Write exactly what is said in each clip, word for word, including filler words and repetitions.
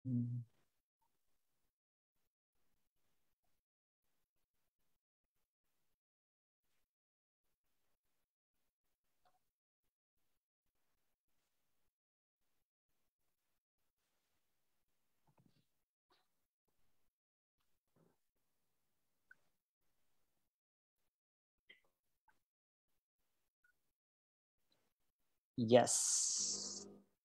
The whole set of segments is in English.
Mm. Yes.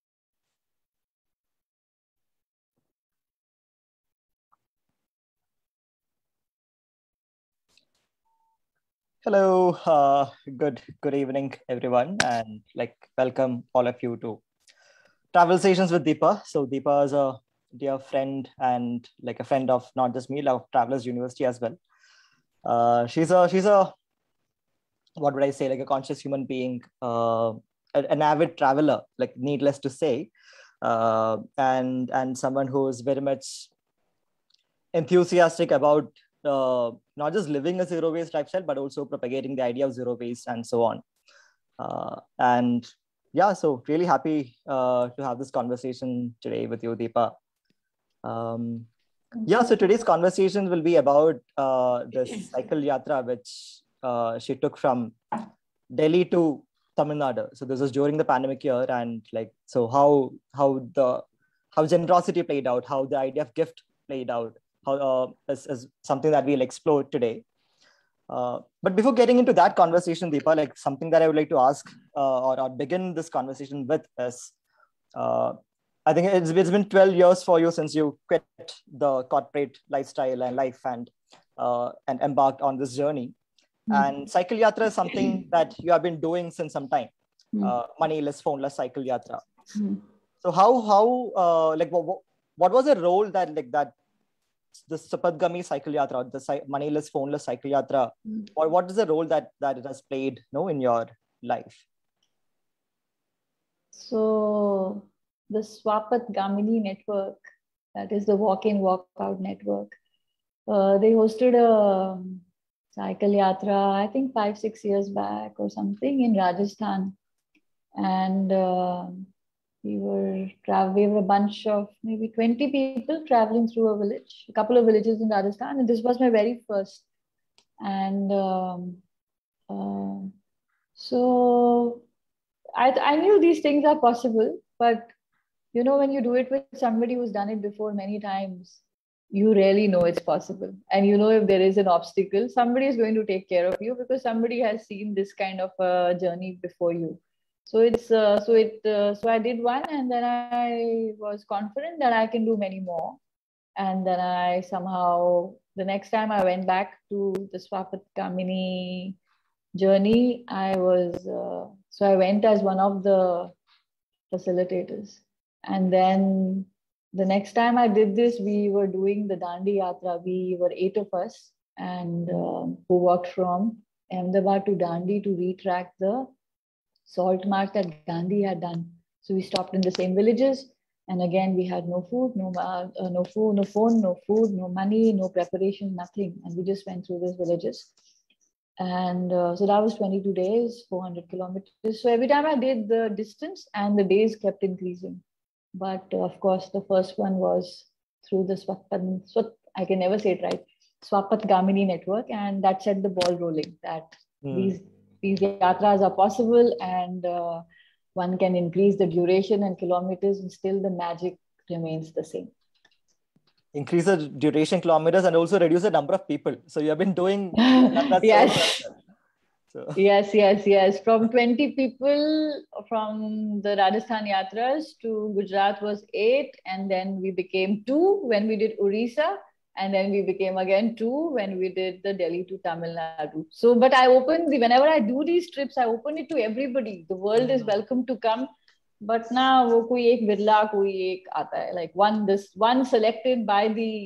Hello. Uh, good good evening, everyone, and like welcome all of you to Travel Sessions with Deepa. So Deepa is a dear friend and like a friend of not just me, of Travelers University as well. Uh, she's a she's a what would I say, like a conscious human being, uh, an avid traveler, like needless to say, uh, and and someone who is very much enthusiastic about uh, not just living a zero waste lifestyle, but also propagating the idea of zero waste and so on. Uh, and yeah, so really happy uh, to have this conversation today with you, Deepa. Um, yeah, so today's conversation will be about uh, this cycle yatra, which uh, she took from Delhi to Tamil Nadu. So this was during the pandemic year, and like, so how how the how generosity played out, how the idea of gift played out, how uh, is, is something that we'll explore today. Uh, but before getting into that conversation, Deepa, like something that I would like to ask uh, or, or begin this conversation with is, uh, I think it's, it's been twelve years for you since you quit the corporate lifestyle and life and uh, and embarked on this journey. Mm. And cycle yatra is something that you have been doing since some time. Mm. Uh, moneyless, phoneless cycle yatra. Mm. So how how uh, like what, what was the role that like that the Sapadgami cycle yatra, the cy- moneyless, phoneless cycle yatra, Mm. or what is the role that that it has played, no, in your life? So the Swapat Gamini network, that is the walk-in, walk-out network, uh, they hosted a cycle yatra, I think five, six years back or something in Rajasthan. And uh, we were traveling, we were a bunch of maybe twenty people traveling through a village, a couple of villages in Rajasthan. And this was my very first. And um, uh, so I, I knew these things are possible, but you know, when you do it with somebody who's done it before many times, you really know it's possible. And you know, if there is an obstacle, somebody is going to take care of you because somebody has seen this kind of a journey before you. So it's uh, so it uh, so I did one, and then I was confident that I can do many more. And then I somehow the next time I went back to the Swapat Kamini journey, I was uh, so I went as one of the facilitators. And then the next time I did this, we were doing the Dandi Yatra. We were eight of us, and um, who walked from Ahmedabad to Dandi to retract the salt march that Gandhi had done. So we stopped in the same villages. And again, we had no food, no uh, no food, no phone, no food, no money, no preparation, nothing. And we just went through these villages. And uh, so that was twenty-two days, four hundred kilometers. So every time I did the distance, and the days kept increasing. But uh, of course, the first one was through the Swapat, Swat, I can never say it right, Swapat Gamini network. And that set the ball rolling that Hmm. these, these yatras are possible, and uh, one can increase the duration and kilometers, and still the magic remains the same. Increase the duration kilometers and also reduce the number of people. So you have been doing yatras solo as Yes. well. So Yes, yes, yes. From twenty people from the Rajasthan Yatras to Gujarat was eight, and then we became two when we did Orissa, and then we became again two when we did the Delhi to Tamil Nadu. So, but I open the whenever I do these trips, I open it to everybody. The world is welcome to come. But now वो कोई एक बिरला कोई एक आता है, like one this one selected by the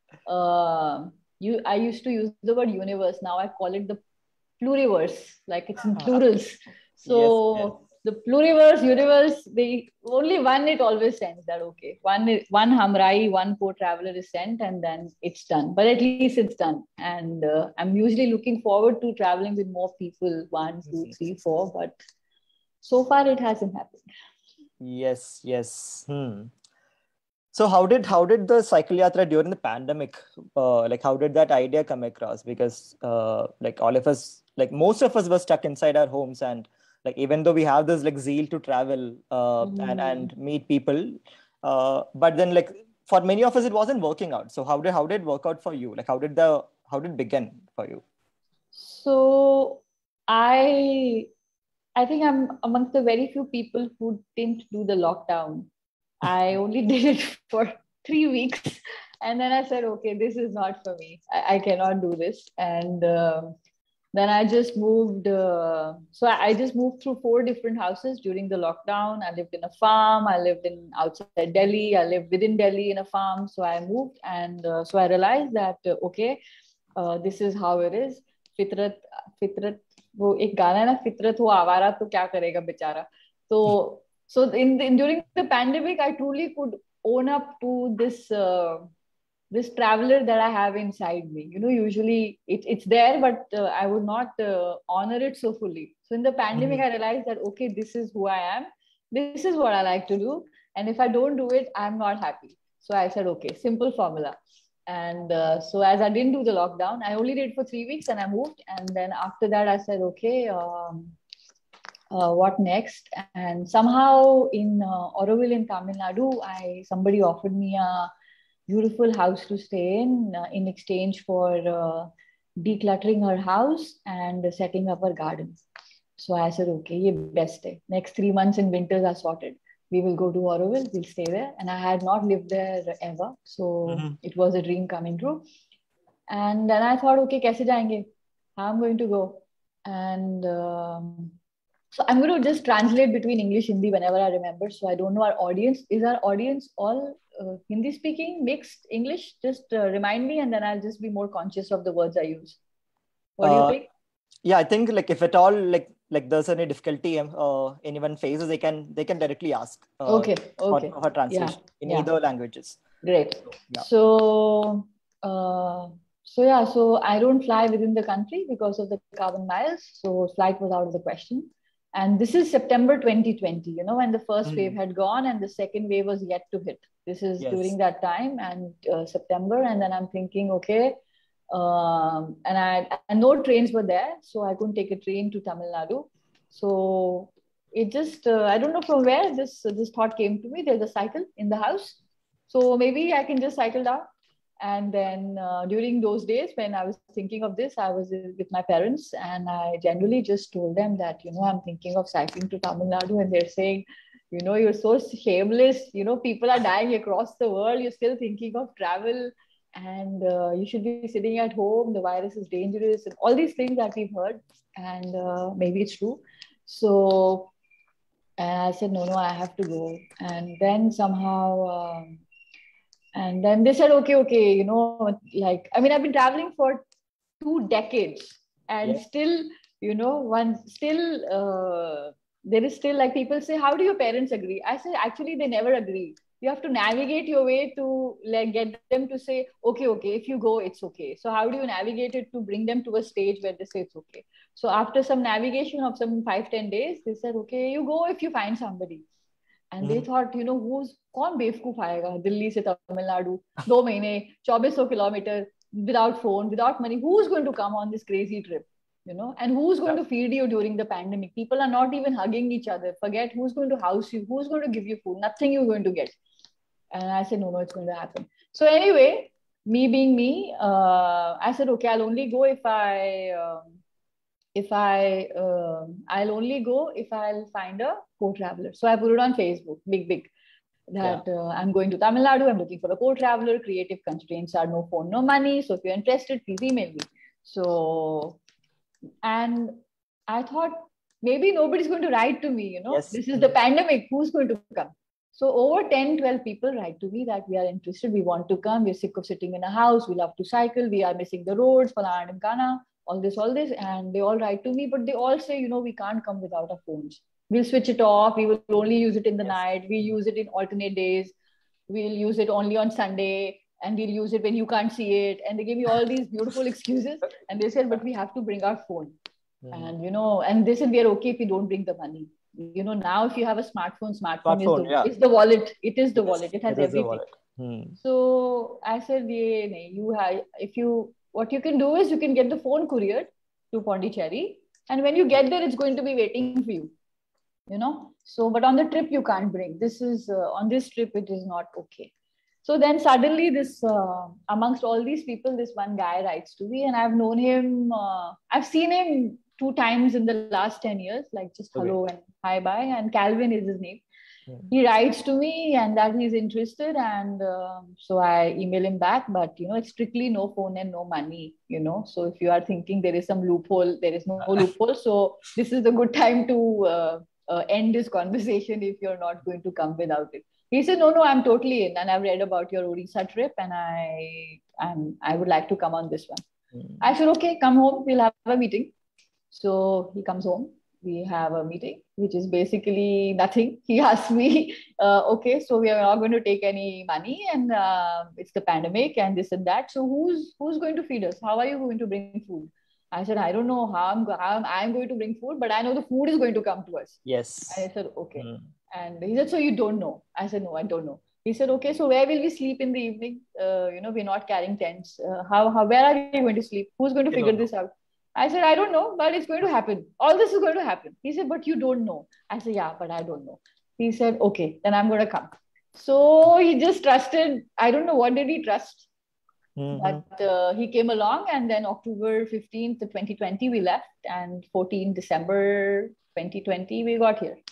uh, you I used to use the word universe. Now I call it the pluriverse, like it's in plurals. yes, yes. So the pluriverse, universe, they only one it always sends that okay, one one Hamrai, one poor traveler is sent, and then it's done. But at least it's done. And uh, I'm usually looking forward to traveling with more people, one, two, three, four. But so far it hasn't happened. Yes, yes. Hmm. So how did how did the cycle yatra during the pandemic, uh, like how did that idea come across? Because uh, like all of us, like most of us were stuck inside our homes, and like even though we have this like zeal to travel uh, and Mm. and meet people, uh, but then like for many of us it wasn't working out. So how did how did it work out for you? Like how did the how did it begin for you? So I I think I'm amongst the very few people who didn't do the lockdown. I only did it for three weeks. And then I said, okay, this is not for me. I, I cannot do this. And uh, then I just moved. Uh, so I, I just moved through four different houses during the lockdown. I lived in a farm. I lived in outside Delhi. I lived within Delhi in a farm. So I moved. And uh, so I realized that, uh, okay, uh, this is how it is. Fitrat, fitrat, वो एक गाना है ना, फितरत हो आवारा तो क्या करेगा बेचारा. So so in, in during the pandemic, I truly could own up to this uh, this traveler that I have inside me. You know, usually it, it's there, but uh, I would not uh, honor it so fully. So in the pandemic, Mhm. I realized that okay, this is who I am. This is what I like to do, and if I don't do it, I'm not happy. So I said, okay, simple formula. And uh, so as I didn't do the lockdown, I only did for three weeks, and I moved. And then after that, I said, okay. Um, uh, what next? And somehow in uh, Auroville in Tamil Nadu, I somebody offered me a beautiful house to stay in uh, in exchange for uh, decluttering her house and setting up her garden. So I said, okay, ye best day. Next three months in winters are sorted. We will go to Auroville, we'll stay there. And I had not lived there ever. So Mhm. it was a dream coming true. And then I thought, okay, kaise jayenge? How I'm going to go? And um, so I'm going to just translate between English Hindi whenever I remember. So I don't know our audience. Is our audience all uh, Hindi speaking, mixed English? Just uh, remind me, and then I'll just be more conscious of the words I use. What do you Uh, think? yeah, I think like if at all like like there's any difficulty um, uh, anyone faces, they can they can directly ask uh, Okay, for, okay. for Yeah, translation in yeah. either languages. Great. So, yeah. So, uh, so yeah, so I don't fly within the country because of the carbon miles. So flight was out of the question. And this is September twenty twenty, you know, when the first wave Mhm. had gone and the second wave was yet to hit. This is Yes. during that time and uh, September. And then I'm thinking, okay, um, and I and no trains were there, so I couldn't take a train to Tamil Nadu. So it just uh, I don't know from where this this thought came to me. There's a cycle in the house, so maybe I can just cycle down. And then uh, during those days when I was thinking of this, I was with my parents and I generally just told them that, you know, I'm thinking of cycling to Tamil Nadu. And they're saying, you know, you're so shameless. You know, people are dying across the world. You're still thinking of travel and uh, you should be sitting at home. The virus is dangerous and all these things that we've heard. And uh, maybe it's true. So and I said, no, no, I have to go. And then somehow, um, and then they said, okay, okay, you know, like, I mean, I've been traveling for two decades and Yes. still, you know, one still, uh, there is still like people say, how do your parents agree? I said, actually, they never agree. You have to navigate your way to like get them to say, okay, okay, if you go, it's okay. So how do you navigate it to bring them to a stage where they say it's okay? So after some navigation of some five, ten days, they said, okay, you go if you find somebody. And they Mhm. thought, you know, who's कौन बेवकूफ आएगा दिल्ली से तमिलनाडु दो महीने चौबीस सौ kilometre without phone, without money? Who's going to come on this crazy trip? You know, and who's going Yeah. to feed you during the pandemic? People are not even hugging each other. Forget who's going to house you, who's going to give you food. Nothing you're going to get. And I said, no, no, it's going to happen. So anyway, me being me, uh, I said, okay, I'll only go if I um, if I um, I'll only go if I'll find a co-traveler. So I put it on Facebook, big big, Yeah. that uh, I'm going to Tamil Nadu. I'm looking for a co-traveler. Creative constraints are no phone, no money. So if you're interested, please email me. So and I thought maybe nobody's going to write to me. You know, Yes. this is the Mhm. pandemic. Who's going to come? So over ten, twelve people write to me that we are interested. We want to come. We're sick of sitting in a house. We love to cycle. We are missing the roads, Falana and Kana, all this, all this. And they all write to me, but they all say, you know, we can't come without our phones. We'll switch it off. We will only use it in the Yes. night. We use it in alternate days. We'll use it only on Sunday. And we'll use it when you can't see it. And they give me all these beautiful excuses. And they said, but we have to bring our phone. Mhm. And you know, and they said we are okay if you don't bring the money. You know, now if you have a smartphone, smartphone is Smartphone. the Yeah. is the wallet. It is the It is. wallet. It has It is a everything. wallet. Hmm. So I said, "Ye, nahi, you have, if you, what you can do is you can get the phone couriered to Pondicherry, and when you get there, it's going to be waiting for you, you know. So, but on the trip, you can't bring. This is uh, on this trip, it is not okay." So then suddenly, this uh, amongst all these people, this one guy writes to me, and I've known him. Uh, I've seen him two times in the last ten years, like just Okay. hello and hi bye. And Calvin is his name. Hmm. He writes to me and that he's interested, and um, so I email him back. But you know, it's strictly no phone and no money. You know, so if you are thinking there is some loophole, there is no loophole. So this is the good time to uh, uh, end this conversation if you're not going to come without it. He said, "No, no, I'm totally in, and I've read about your Odisha trip, and I, I'm, I would like to come on this one." Hmm. I said, "Okay, come home. We'll have a meeting." So he comes home. We have a meeting, which is basically nothing. He asked me, uh, "Okay, so we are not going to take any money, and uh, it's the pandemic, and this and that. So who's who's going to feed us? How are you going to bring food?" I said, "I don't know how I'm, how I'm, I'm going to bring food, but I know the food is going to come to us." Yes. And I said, "Okay." Hmm. And he said, "So you don't know?" I said, "No, I don't know." He said, "Okay, so where will we sleep in the evening? Uh, you know, we're not carrying tents. Uh, how, how, where are we going to sleep? Who's going to You figure don't know. this out?" I said, "I don't know, but it's going to happen. All this is going to happen." He said, "But you don't know." I said, "Yeah, but I don't know." He said, "Okay, then I'm going to come." So he just trusted. I don't know what did he trust, Mm-hmm. but uh, he came along, and then October fifteenth, twenty twenty, we left, and fourteenth December twenty twenty, we got here.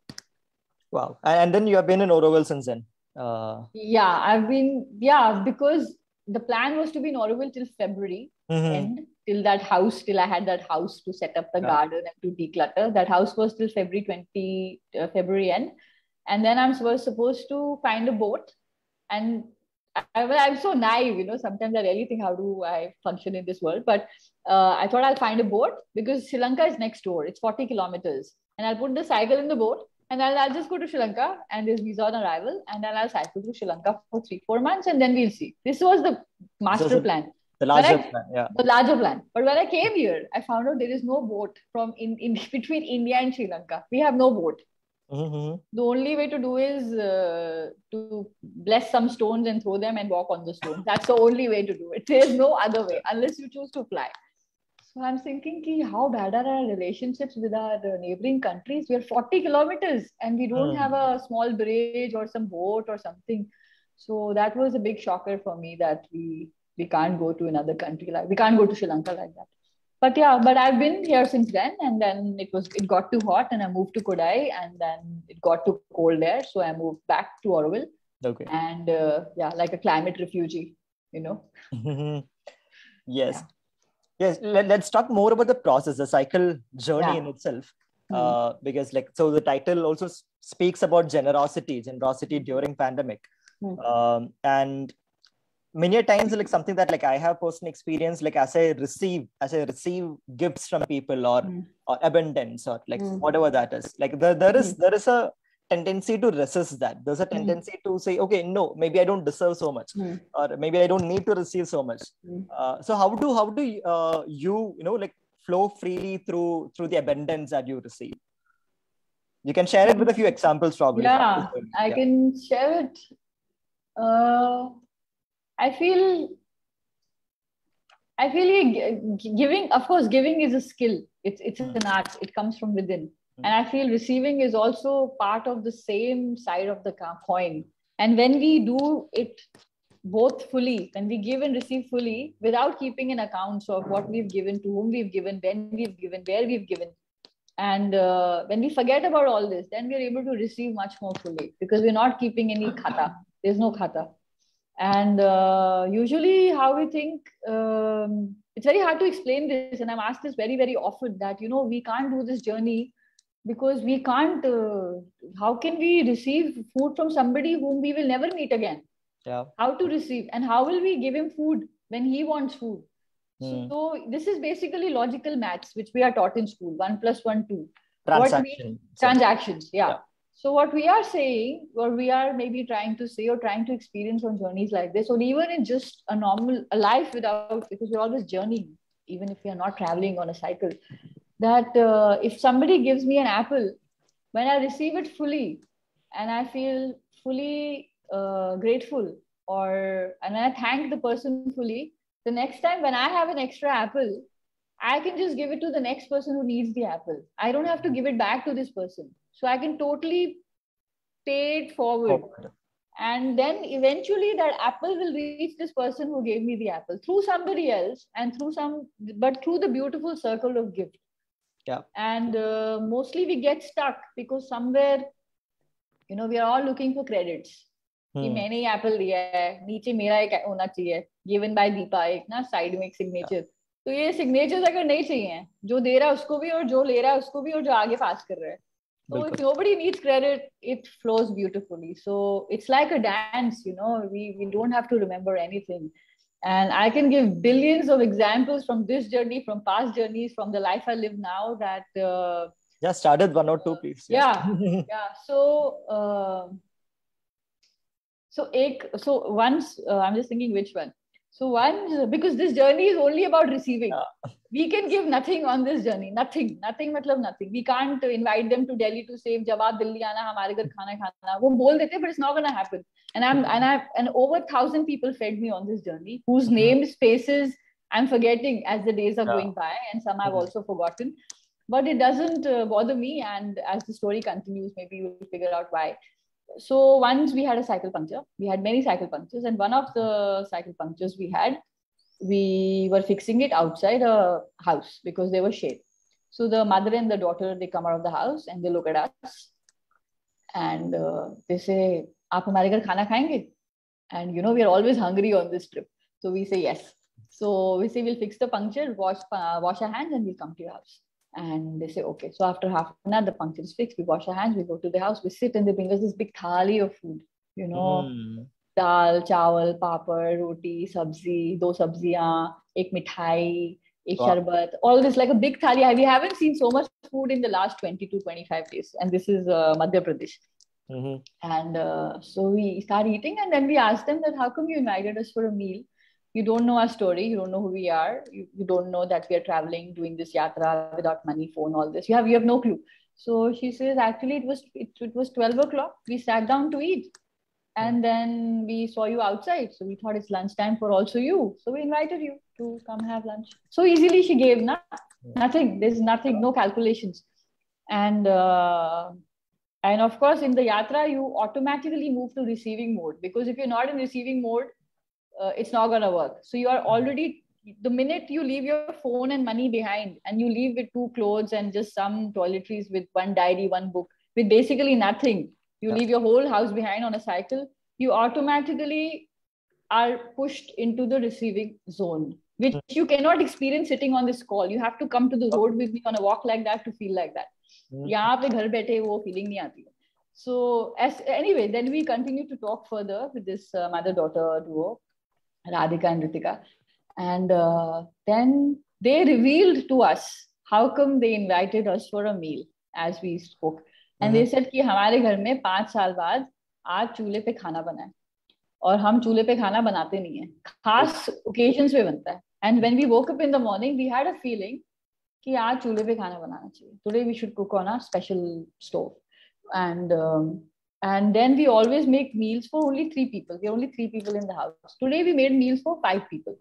Wow. And then you have been in Auroville since then. Uh, yeah, I've been, yeah, because the plan was to be in Auroville till February mm-hmm. end, till that house, till I had that house to set up the Yeah. garden and to declutter. That house was till February twentieth, uh, February end. And then I'm was supposed to find a boat. And I, well, I'm so naive, you know, sometimes I really think, how do I function in this world? But uh, I thought I'll find a boat because Sri Lanka is next door. It's forty kilometers. And I'll put the cycle in the boat, and I'll, I'll just go to Sri Lanka, and there's visa on arrival, and then I'll cycle to Sri Lanka for three, four months, and then we'll see. This was the master So plan. the When larger I, plan, yeah. The larger plan. But when I came here, I found out there is no boat from in, in between India and Sri Lanka. We have no boat. Mm-hmm. The only way to do is uh, to bless some stones and throw them and walk on the stones. That's the only way to do it. There's no other way unless you choose to fly. So I'm thinking, ki, how bad are our relationships with our neighboring countries? We are forty kilometers and we don't Mm. have a small bridge or some boat or something. So that was a big shocker for me that we we can't go to another country like we can't go to Sri Lanka like that. But yeah, but I've been here since then, and then it was it got too hot, and I moved to Kodai, and then it got too cold there, so I moved back to Auroville. Okay. And uh, yeah, like a climate refugee, you know. Yes. Yeah. Yes. Let, let's talk more about the process, the cycle journey Yeah. in itself. Hmm. Uh, because like so the title also s- speaks about generosity, generosity during pandemic. Hmm. Um, and many a times like something that like I have personal experience, like as I receive, as I receive gifts from people or, Hmm. or abundance or like Hmm. whatever that is, like there, there is Hmm. there is a tendency to resist that. There's a tendency to say, okay, no, maybe I don't deserve so much, Hmm. or maybe I don't need to receive so much. Hmm. Uh, so how do how do uh, you you know like flow freely through through the abundance that you receive? You can share it with a few examples, probably. From Yeah, this journey. I Yeah. can share it. Uh, I feel I feel gi- giving, of course, giving is a skill. It's it's Mm. an art. It comes from within. Mm. And I feel receiving is also part of the same side of the ca- coin. And when we do it both fully, when we give and receive fully, without keeping an account of what we've given, to whom we've given, when we've given, where we've given, and uh, when we forget about all this, then we're able to receive much more fully because we're not keeping any khata. There's no khata. And uh, usually, how we think, um, it's very hard to explain this. And I'm asked this very, very often that, you know, we can't do this journey because we can't. Uh, how can we receive food from somebody whom we will never meet again? Yeah. How to receive, and how will we give him food when he wants food? Mm. So this is basically logical maths, which we are taught in school: one plus one, two. What we Transaction. transactions, yeah. Yeah. So what we are saying, or we are maybe trying to say, or trying to experience on journeys like this, or even in just a normal a life without, because we're always journeying, even if we are not traveling on a cycle. That uh, if somebody gives me an apple, when I receive it fully, and I feel fully uh, grateful, or and I thank the person fully, the next time when I have an extra apple, I can just give it to the next person who needs the apple. I don't have to give it back to this person. So I can totally pay it forward. forward. And then eventually that apple will reach this person who gave me the apple through somebody else and through some, but through the beautiful circle of gift. Yeah. And uh, mostly we get stuck because somewhere, you know, we are all looking for credits. कि मैंने ही Apple लिया है, नीचे मेरा एक होना चाहिए, given by Deepa, एक ना साइड में एक सिग्नेचर. तो ये सिग्नेचर्स अगर नहीं चाहिए, जो दे रहा है उसको भी और जो ले रहा है उसको भी और जो आगे पास कर रहा है. So if nobody needs credit, it flows beautifully. So it's like a dance, you know, we, we don't have to remember anything. And I can give billions of examples from this journey, from past journeys, from the life I live now that... Uh, yeah, started one or two, please. Yeah, yeah. yeah. So... Uh, So, ek, so once, uh, I'm just thinking which one. So once, because this journey is only about receiving. Yeah. We can give nothing on this journey. Nothing. Nothing matlab nothing. We can't invite them to Delhi to say, jab aap Delhi aana, hamare ghar khana khana. Wo bol dete, but it's not going to happen. And I'm, and I, and over a thousand people fed me on this journey, whose mm-hmm. names, faces, I'm forgetting as the days are yeah. going by. And some I've mm-hmm. also forgotten. But it doesn't uh, bother me. And as the story continues, maybe we'll figure out why. So once we had a cycle puncture, we had many cycle punctures, and one of the cycle punctures we had, we were fixing it outside a house because there was shade. So the mother and the daughter, they come out of the house and they look at us and uh, they say, "Aap hamare ghar khana khayenge?" And you know, we are always hungry on this trip. So we say yes. So we say, we'll fix the puncture, wash, uh, wash our hands and we'll come to your house. And they say, okay. So after half an hour, the puncture is fixed. We wash our hands, we go to the house, we sit, and they bring us this big thali of food. You know, mm. dal, chawal, papad, roti, sabzi, do sabziyan, ek mithai, ek wow. sharbat, all this like a big thali. We haven't seen so much food in the last twenty to twenty-five days. And this is uh, Madhya Pradesh. Mm-hmm. And uh, so we start eating, and then we ask them that, how come you invited us for a meal? You don't know our story. You don't know who we are. You, you don't know that we are traveling, doing this yatra without money, phone, all this. You have, you have no clue. So she says, actually, it was, it, it was twelve o'clock. We sat down to eat. And then we saw you outside. So we thought it's lunchtime for also you. So we invited you to come have lunch. So easily she gave, na? Nothing. There's nothing, no calculations. And, uh, and of course, in the yatra, you automatically move to receiving mode. Because if you're not in receiving mode, Uh, it's not going to work. So you are already, the minute you leave your phone and money behind and you leave with two clothes and just some toiletries with one diary, one book, with basically nothing, you yeah. leave your whole house behind on a cycle, you automatically are pushed into the receiving zone, which you cannot experience sitting on this call. You have to come to the road with me on a walk like that to feel like that. Yahan pe ghar baithe wo feeling nahi aati. So as, anyway, then we continue to talk further with this uh, mother-daughter duo, Radhika and Ritika. And uh, then they revealed to us how come they invited us for a meal as we spoke. And mm-hmm. they said कि हमारे घर में पांच साल बाद आज चूल्हे पे खाना बना है और हम चूल्हे पे खाना बनाते नहीं है, खास occasions पे बनता है. And when we woke up in the morning, we had a feeling कि आज चूल्हे पे खाना बनाना चाहिए. Today we should cook on a special stove. And um, And then we always make meals for only three people. There are only three people in the house. Today we made meals for five people.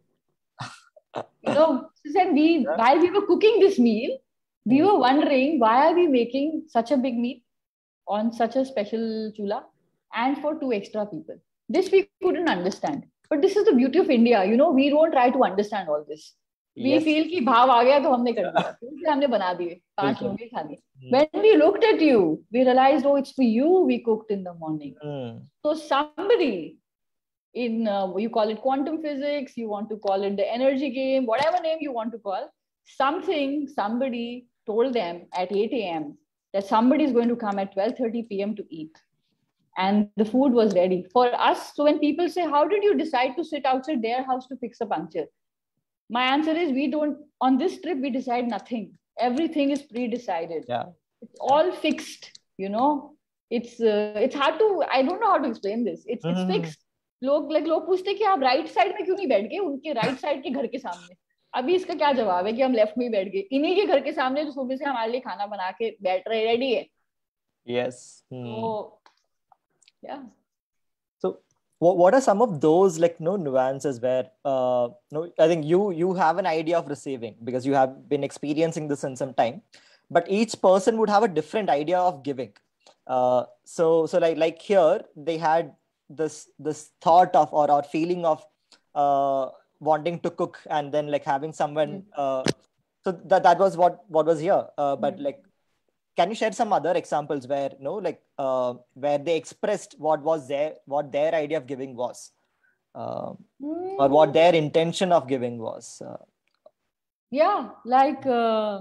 You know, so we, while we were cooking this meal, we were wondering, why are we making such a big meal on such a special chula and for two extra people? This we couldn't understand. But this is the beauty of India. You know, we don't try to understand all this. We yes. feel कि भाव आ गया तो हमने कर दिया, फिर हमने बना दिए, पांच लोगों की खानी. When we looked at you, we realized, oh, it's for you we cooked in the morning. Mm. So somebody in, uh, you call it quantum physics, you want to call it the energy game, whatever name you want to call, something, somebody told them at eight a.m. that somebody is going to come at twelve thirty p.m. to eat. And the food was ready for us. So when people say, how did you decide to sit outside their house to fix a puncture? My answer is, we don't, on this trip, we decide nothing. Everything is pre-decided. Yeah. It's all fixed, you know. It's uh, it's hard to, I don't know how to explain this. It's mm-hmm. it's fixed. लोग like लोग पूछते हैं कि आप right side में क्यों नहीं बैठ गए उनके राइट साइड के घर के सामने. अभी इसका क्या जवाब है कि हम लेफ्ट में ही बैठ गए, इन्हीं के घर के सामने जो सुबह से हमारे लिए खाना बना के बैठ रहे, रेडी है. Yes. Hmm. So, yeah. So what, what are some of those like no nuances where uh no I think you you have an idea of receiving because you have been experiencing this in some time, but each person would have a different idea of giving. Uh, so so like like here they had this this thought of or or feeling of uh wanting to cook and then like having someone Mm. uh so that that was what what was here. Uh, but Mm. like can you share some other examples where no like uh, where they expressed what was their what their idea of giving was, uh, or what Mm. their intention of giving was? Uh, Yeah, like uh,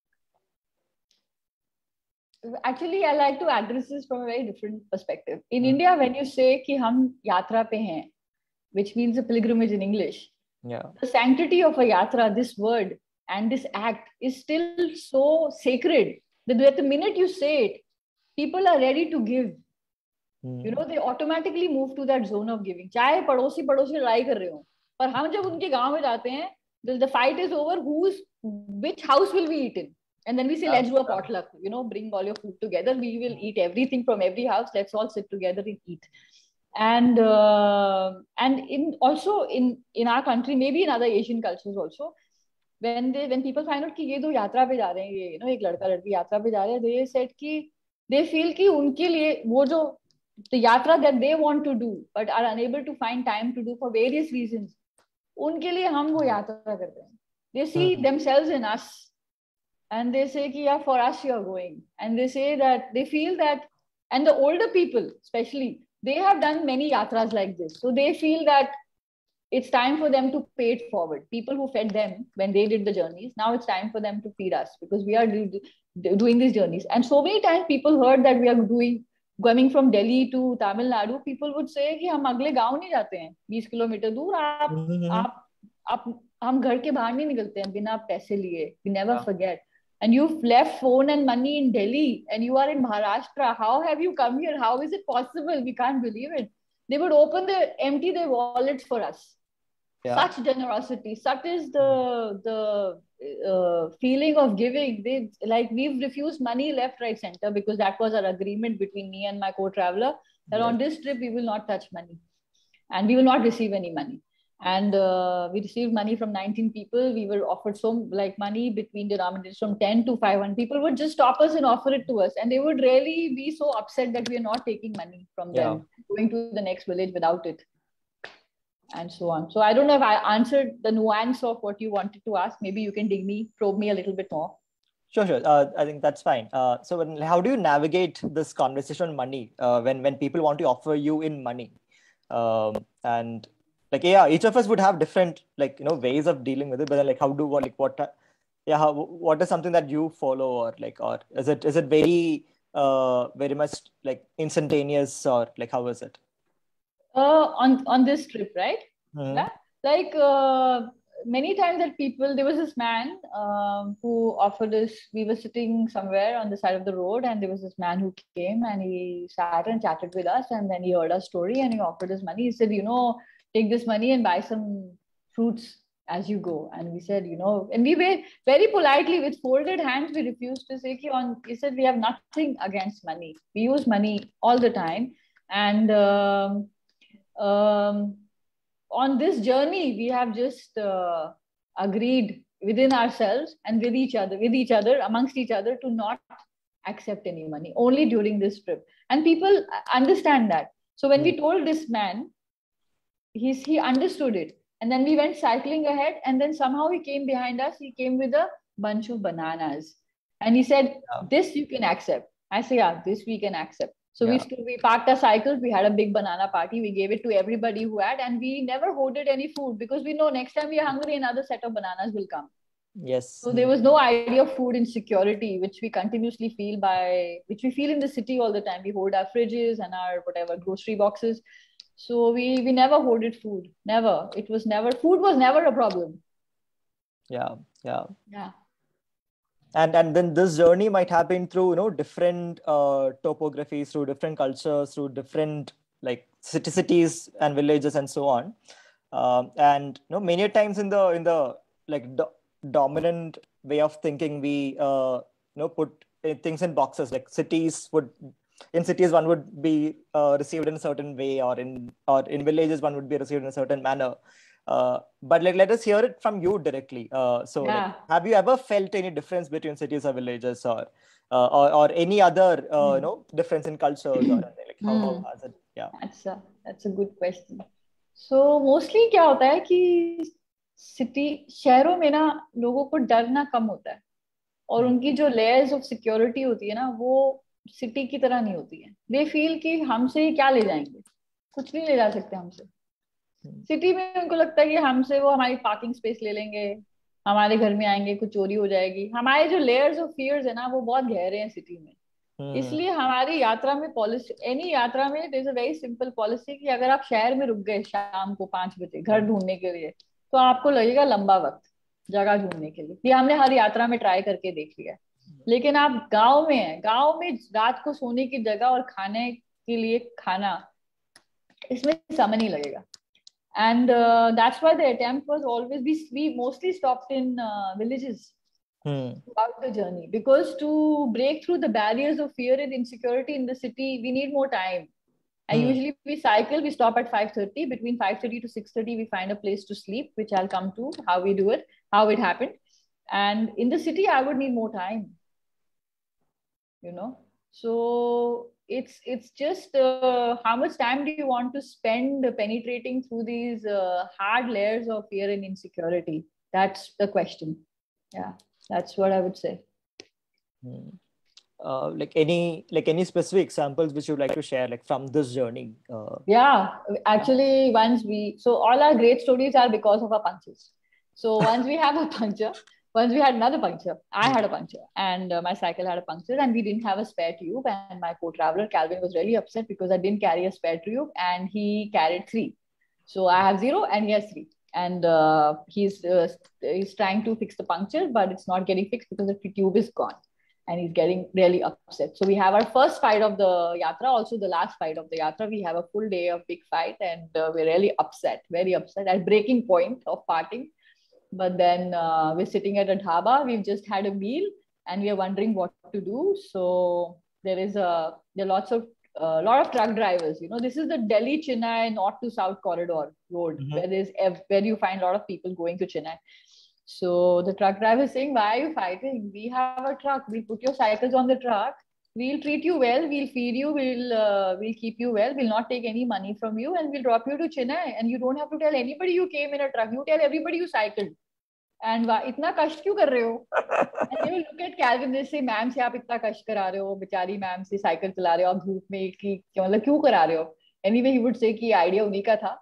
actually, I like to address this from a very different perspective. In mm, India, when you say कि हम यात्रा पे हैं, which means a pilgrimage in English, yeah. the sanctity of a yatra, this word and this act is still so sacred that at the minute you say it, people are ready to give. You know, Mm, they automatically move to that zone of giving. चाहे पड़ोसी पड़ोसी लड़ाई कर रहे हो, पर हम जब उनके गांव में जाते हैं, the, the fight is over. Who's which house will we eat in? And then we say, yeah, let's do a yeah. potluck. You know, bring all your food together. We will eat everything from every house. Let's all sit together and eat. And uh, and in also in in our country, maybe in other Asian cultures also, when they when people find out कि ये दो यात्रा पे जा रहे हैं, ये you know एक लड़का लड़की यात्रा पे जा रहे हैं, they said कि they feel कि उनके लिए वो जो the yatra that they want to do but are unable to find time to do for various reasons, उनके लिए हम वो यात्रा करते हैं. They see Mm, themselves in us and they say कि yeah, for us you're going, and they say that they feel that, and the older people especially, they have done many yatras like this, so they feel that it's time for them to pay it forward. People who fed them when they did the journeys, now it's time for them to feed us because we are do, do, doing these journeys. And so many times people heard that we are doing coming from Delhi to Tamil Nadu, people would say कि हम अगले गांव नहीं जाते हैं बीस kilometre दूर. आप mm, आप आप हम घर के बाहर नहीं निकलते हैं बिना पैसे लिए. We never yeah. forget. And you've left phone and money in Delhi and you are in Maharashtra. How have you come here? How is it possible? We can't believe it. They would open their empty their wallets for us. Yeah. Such generosity, such is the the uh, feeling of giving. They like we've refused money left, right, center because that was our agreement between me and my co-traveler that Yes. on this trip we will not touch money and we will not receive any money. And uh, we received money from nineteen people. We were offered some like money between denominators from ten to five hundred. People would just stop us and offer it to us, and they would really be so upset that we are not taking money from Yeah. them, going to the next village without it, and so on. So I don't know if I answered the nuance of what you wanted to ask. Maybe you can dig me, probe me a little bit more. Sure, sure. Uh, I think that's fine. Uh, so when, how do you navigate this conversation on money uh, when when people want to offer you in money? Um, and like yeah, each of us would have different like you know ways of dealing with it. But then, like how do what like what uh, yeah how, what is something that you follow, or like or is it is it very uh very much like instantaneous, or like how is it? Uh, on on this trip, right? Mm-hmm. Yeah, like uh, many times that people. There was this man um, who offered us. We were sitting somewhere on the side of the road, and there was this man who came and he sat and chatted with us, and then he heard our story and he offered us money. He said, you know, take this money and buy some fruits as you go. And we said, you know, and we were very politely with folded hands. We refused to say, "Ki on." He said, we have nothing against money. We use money all the time, and. Um, um, on this journey we have just uh, agreed within ourselves and with each other with each other amongst each other to not accept any money only during this trip, and people understand that. So when we told this man, he's he understood it, and then we went cycling ahead, and then somehow he came behind us. He came with a bunch of bananas and he said, Yeah. this you can accept. I say, yeah, this we can accept. So Yeah. we stood, we parked our cycles, we had a big banana party, we gave it to everybody who had, and we never hoarded any food because we know next time we are hungry, another set of bananas will come. Yes. So there was no idea of food insecurity, which we continuously feel by, which we feel in the city all the time. We hoard our fridges and our whatever grocery boxes. So we we never hoarded food. Never. It was never, food was never a problem. Yeah. Yeah. Yeah. and and then this journey might happen through you know different uh, topographies, through different cultures, through different like city cities and villages and so on. Um, and you know many times in the in the like do- dominant way of thinking, we uh, you know put uh, things in boxes. Like cities would in cities one would be uh, received in a certain way, or in or in villages one would be received in a certain manner. Uh, but like, let us hear it from you directly. Uh, so, Yeah. like, have you ever felt any difference between cities or villages, or uh, or, or any other uh, Hmm. you know difference in cultures or anything? Like, how, how Hmm. has it? Yeah. That's a that's a good question. So mostly क्या होता है कि city शहरों में ना लोगों को डरना कम होता है, और Hmm. उनकी जो लेयर्स ऑफ सिक्योरिटी होती है ना वो सिटी की तरह नहीं होती है. दे फील कि हमसे क्या ले जाएंगे, कुछ नहीं ले जा सकते हमसे. Hmm. सिटी में उनको लगता है कि हमसे वो हमारी पार्किंग स्पेस ले लेंगे, हमारे घर में आएंगे, कुछ चोरी हो जाएगी. हमारे जो लेयर्स ऑफ फियर्स है ना वो बहुत गहरे हैं सिटी में. Hmm. इसलिए हमारी यात्रा में पॉलिसी, एनी यात्रा में there is a very simple policy कि अगर आप शहर में रुक गए शाम को पांच बजे घर ढूंढने के लिए, तो आपको लगेगा लंबा वक्त जगह ढूंढने के लिए. ये हमने हर यात्रा में ट्राई करके देख लिया है. लेकिन आप गांव में हैं, गांव में रात को सोने की जगह और खाने के लिए खाना, इसमें समय नहीं लगेगा. And uh, that's why the attempt was always, we, we mostly stopped in uh, villages Hmm. throughout the journey, because to break through the barriers of fear and insecurity in the city we need more time. And Hmm. usually we cycle, we stop at five thirty. Between five thirty to six thirty we find a place to sleep, which I'll come to how we do it, how it happened. And in the city I would need more time, you know. So it's it's just uh, how much time do you want to spend penetrating through these uh, hard layers of fear and insecurity? That's the question. Yeah, that's what I would say. Hmm. Uh, like any like any specific examples which you'd like to share, like from this journey? Uh, Yeah, actually, once we, so all our great stories are because of our punctures. So once we have a puncture, once we had another puncture, I had a puncture, and uh, my cycle had a puncture, and we didn't have a spare tube. And my co-traveler Calvin was really upset because I didn't carry a spare tube, and he carried three. So I have zero, and he has three. And uh, he's uh, he's trying to fix the puncture, but it's not getting fixed because the tube is gone, and he's getting really upset. So we have our first fight of the yatra, also the last fight of the yatra. We have a full day of big fight, and uh, we're really upset, very upset, at breaking point of parting. But then uh, we're sitting at a dhaba. We've just had a meal, and we are wondering what to do. So there is a there are lots of a uh, lot of truck drivers. You know, this is the Delhi Chennai north to south corridor road, mm-hmm. where there's where you find a lot of people going to Chennai. So the truck driver is saying, why are you fighting? We have a truck. We'll put your cycles on the truck. We'll treat you well. We'll feed you. We'll uh, we'll keep you well. We'll not take any money from you, and we'll drop you to Chennai. And you don't have to tell anybody you came in a truck. You tell everybody you cycled. And why इतना कष्ट क्यों कर रहे हो? And they will look at Calvin. They say, ma'am से आप इतना कष्ट करा रहे हो, बेचारी मैम से साइकिल चला रहे हो आप धूप में, कि मतलब क्यों करा रहे हो? Anyway, he would say कि आइडिया उन्हीं का था.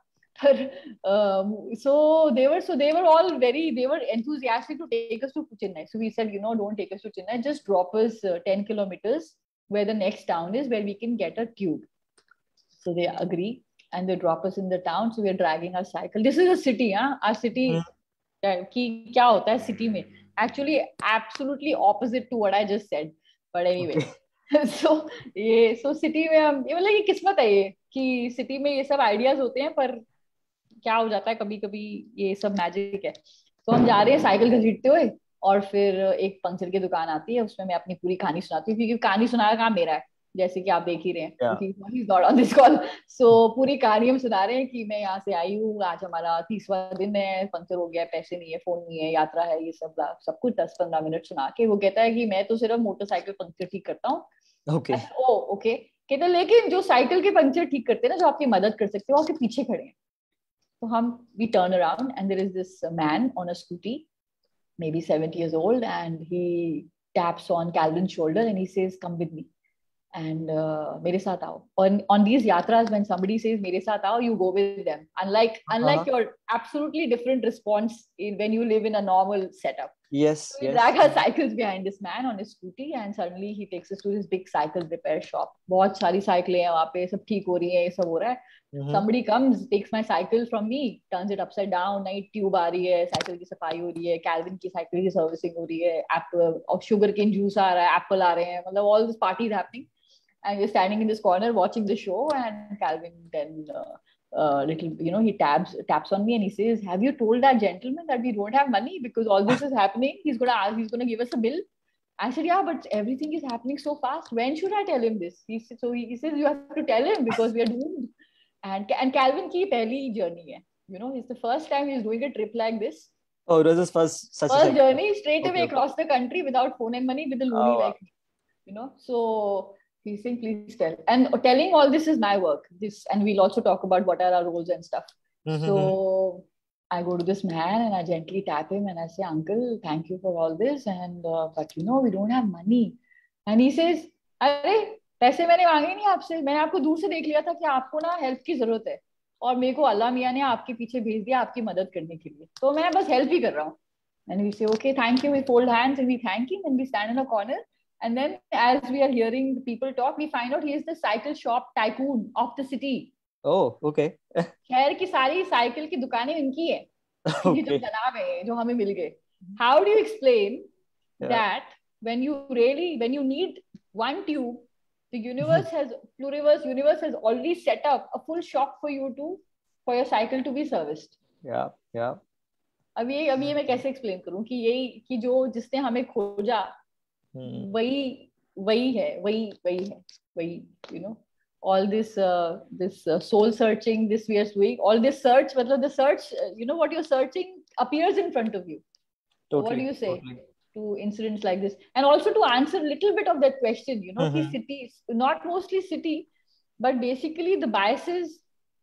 Um, so they were so they were all very they were enthusiastic to take us to Chennai. So we said, you know, don't take us to Chennai, just drop us uh, ten kilometers where the next town is, where we can get a tube. So they agree, and they drop us in the town. So we are dragging our cycle. This is a city, huh? Our city. Mm-hmm. कि क्या होता है city में, actually absolutely opposite to what I just said. But anyway, so ये so city में हम, ये मतलब ये किस्मत है ये कि सिटी में ये सब आइडियाज होते हैं, पर क्या हो जाता है कभी कभी ये सब मैजिक है. तो हम जा रहे हैं साइकिल घसीटते हुए, और फिर एक पंक्चर की दुकान आती है, उसमें मैं अपनी पूरी कहानी सुनाती हूँ, क्योंकि कहानी सुनाने का काम मेरा है, जैसे कि आप देख ही रहे हैं. He's not on this call. So पूरी कहानी हम सुना रहे हैं कि मैं यहाँ से आई हूँ, आज हमारा तीसवा दिन है, पंक्चर हो गया, पैसे नहीं है, फोन नहीं है, यात्रा है, ये सब सब कुछ दस पंद्रह मिनट सुना के वो कहता है कि मैं तो सिर्फ मोटरसाइकिल पंक्चर ठीक करता हूँ. okay. ओ ओके कहते, लेकिन जो साइकिल के पंक्चर ठीक करते हैं ना, जो आपकी मदद कर सकते हो, आपके पीछे खड़े हैं. तो हम we turn around and there is this man on a scooty, maybe seventy years old, and he taps on Calvin's shoulder and he says, come with me. And uh, mere saath aao. On on these yatras, when somebody says mere saath aao, you go with them. Unlike unlike uh-huh. your absolutely different response in when you live in a normal setup. Yes. So we yes. drag our cycles behind this man on his scooty, and suddenly he takes us to this big cycle repair shop. बहुत सारी साइकिलें हैं वहाँ पे, सब ठीक हो रही हैं, ये सब हो रहा है. Mm-hmm. Somebody comes, takes my cycle from me, turns it upside down, नई ट्यूब आ रही है, साइकिल की सफाई हो रही है, कैल्विन की साइकिल की सर्विसिंग हो रही है, एप्पल और शुगर केन जूस आ रहा है, एप्पल आ रहे हैं, मतलब all this party is happening. And we're standing in this corner watching the show, and Calvin then uh, uh, little, you know, he taps taps on me and he says, have you told that gentleman that we don't have money because all this is happening? He's gonna ask, he's gonna give us a bill. I said, yeah, but everything is happening so fast. When should I tell him this? He said, so he, he says, you have to tell him because we are doomed. And, and Calvin ki pehli journey hai. You know, it's the first time he's doing a trip like this. Oh, it was his first such First a journey straight okay, away okay. across the country without phone and money with a loony Oh, wow. like me. You know, so he's saying, please tell. And telling all this is my work. This, and we'll also talk about what are our roles and stuff. Mm-hmm. So I go to this man and I gently tap him and I say, uncle, thank you for all this. And, uh, but you know, we don't have money. And he says, अरे पैसे मैंने मांगे नहीं आपसे, मैंने आपको दूर से देख लिया था कि आपको ना हेल्प की जरूरत है और मेरे को अल्लाह मियां ने आपके पीछे भेज दिया आपकी मदद करने के लिए, तो मैं बस हेल्प ही कर रहा हूँ. And we say, okay, thank you. We fold hands and we thank him and we stand in a corner. And then as we are hearing the people talk, we find out he is the cycle shop tycoon of the city. Oh, okay. शहर की सारी cycle की दुकानें इनकी है. Okay. ये जो जनाब है जो हमें मिल गए. How do you explain Yeah. that when you really, when you need one tube, the universe has, pluriverse universe has already set up a full shop for you to, for your cycle to be serviced. Yeah, yeah. अब ये अब ये मैं कैसे explain करूं कि यही कि जो जिसने हमें खोजा Hmm. वही वही है वही वही है वही you know all this uh, this uh, soul searching this we are doing all this search मतलब the search uh, you know what you're searching appears in front of you. Totally. What do you say Totally. to incidents like this? And also to answer a little bit of that question, you know, Mm-hmm. ki cities, not mostly city, but basically the biases,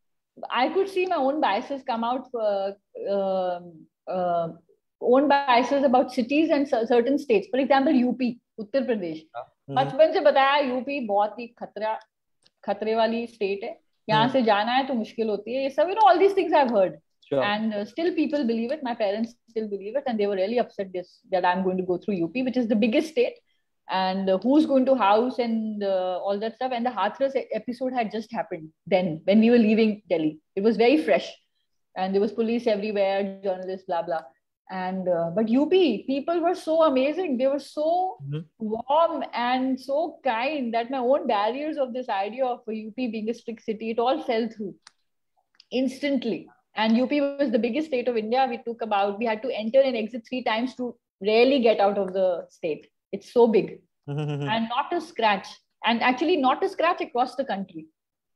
I could see my own biases come out for uh, uh, own biases about cities and certain states. For example, U P, Uttar Pradesh. बचपन से बताया UP बहुत ही खतरा खतरे वाली state है, यहाँ से जाना है तो मुश्किल होती है, ये सब, you know, all these things I've heard. Sure. And uh, still people believe it. My parents still believe it, and they were really upset this that I'm going to go through U P, which is the biggest state, and uh, who's going to house and uh, all that stuff. And the Hathras episode had just happened then when we were leaving Delhi. It was very fresh, and there was police everywhere, journalists, blah blah. And uh, but U P people were so amazing. They were so mm-hmm. warm and so kind that my own barriers of this idea of U P being a strict city, it all fell through instantly. And U P was the biggest state of India. We took about, we had to enter and exit three times to really get out of the state. It's so big. And not a scratch. And actually not a scratch across the country.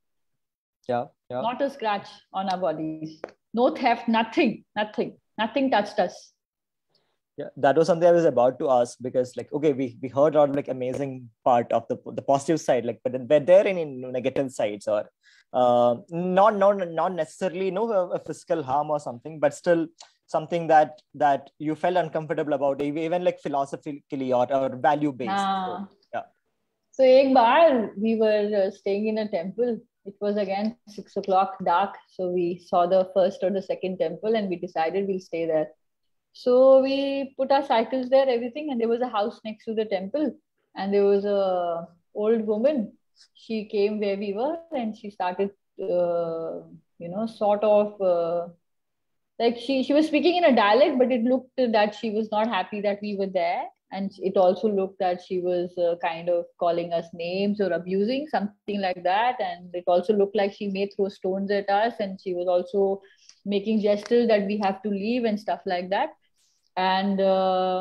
Yeah, yeah. Not a scratch on our bodies. No theft, nothing, nothing. Nothing touched us. Yeah, that was something I was about to ask, because like, okay, we, we heard a lot of like amazing part of the the positive side, like, but then were there any negative sides or uh, not, not, not necessarily, you know, a, a physical harm or something, but still something that, that you felt uncomfortable about, even like philosophically or, or value based. Ah. So, yeah. So ek baar we were uh, staying in a temple. It was again six o'clock dark. So we saw the first or the second temple and we decided we'll stay there. So we put our cycles there, everything, and there was a house next to the temple, and there was a old woman. She came where we were and she started, uh, you know, sort of uh, like she, she was speaking in a dialect, but it looked that she was not happy that we were there. And it also looked that she was uh, kind of calling us names or abusing, something like that. And it also looked like she may throw stones at us. And she was also making gestures that we have to leave and stuff like that. And uh,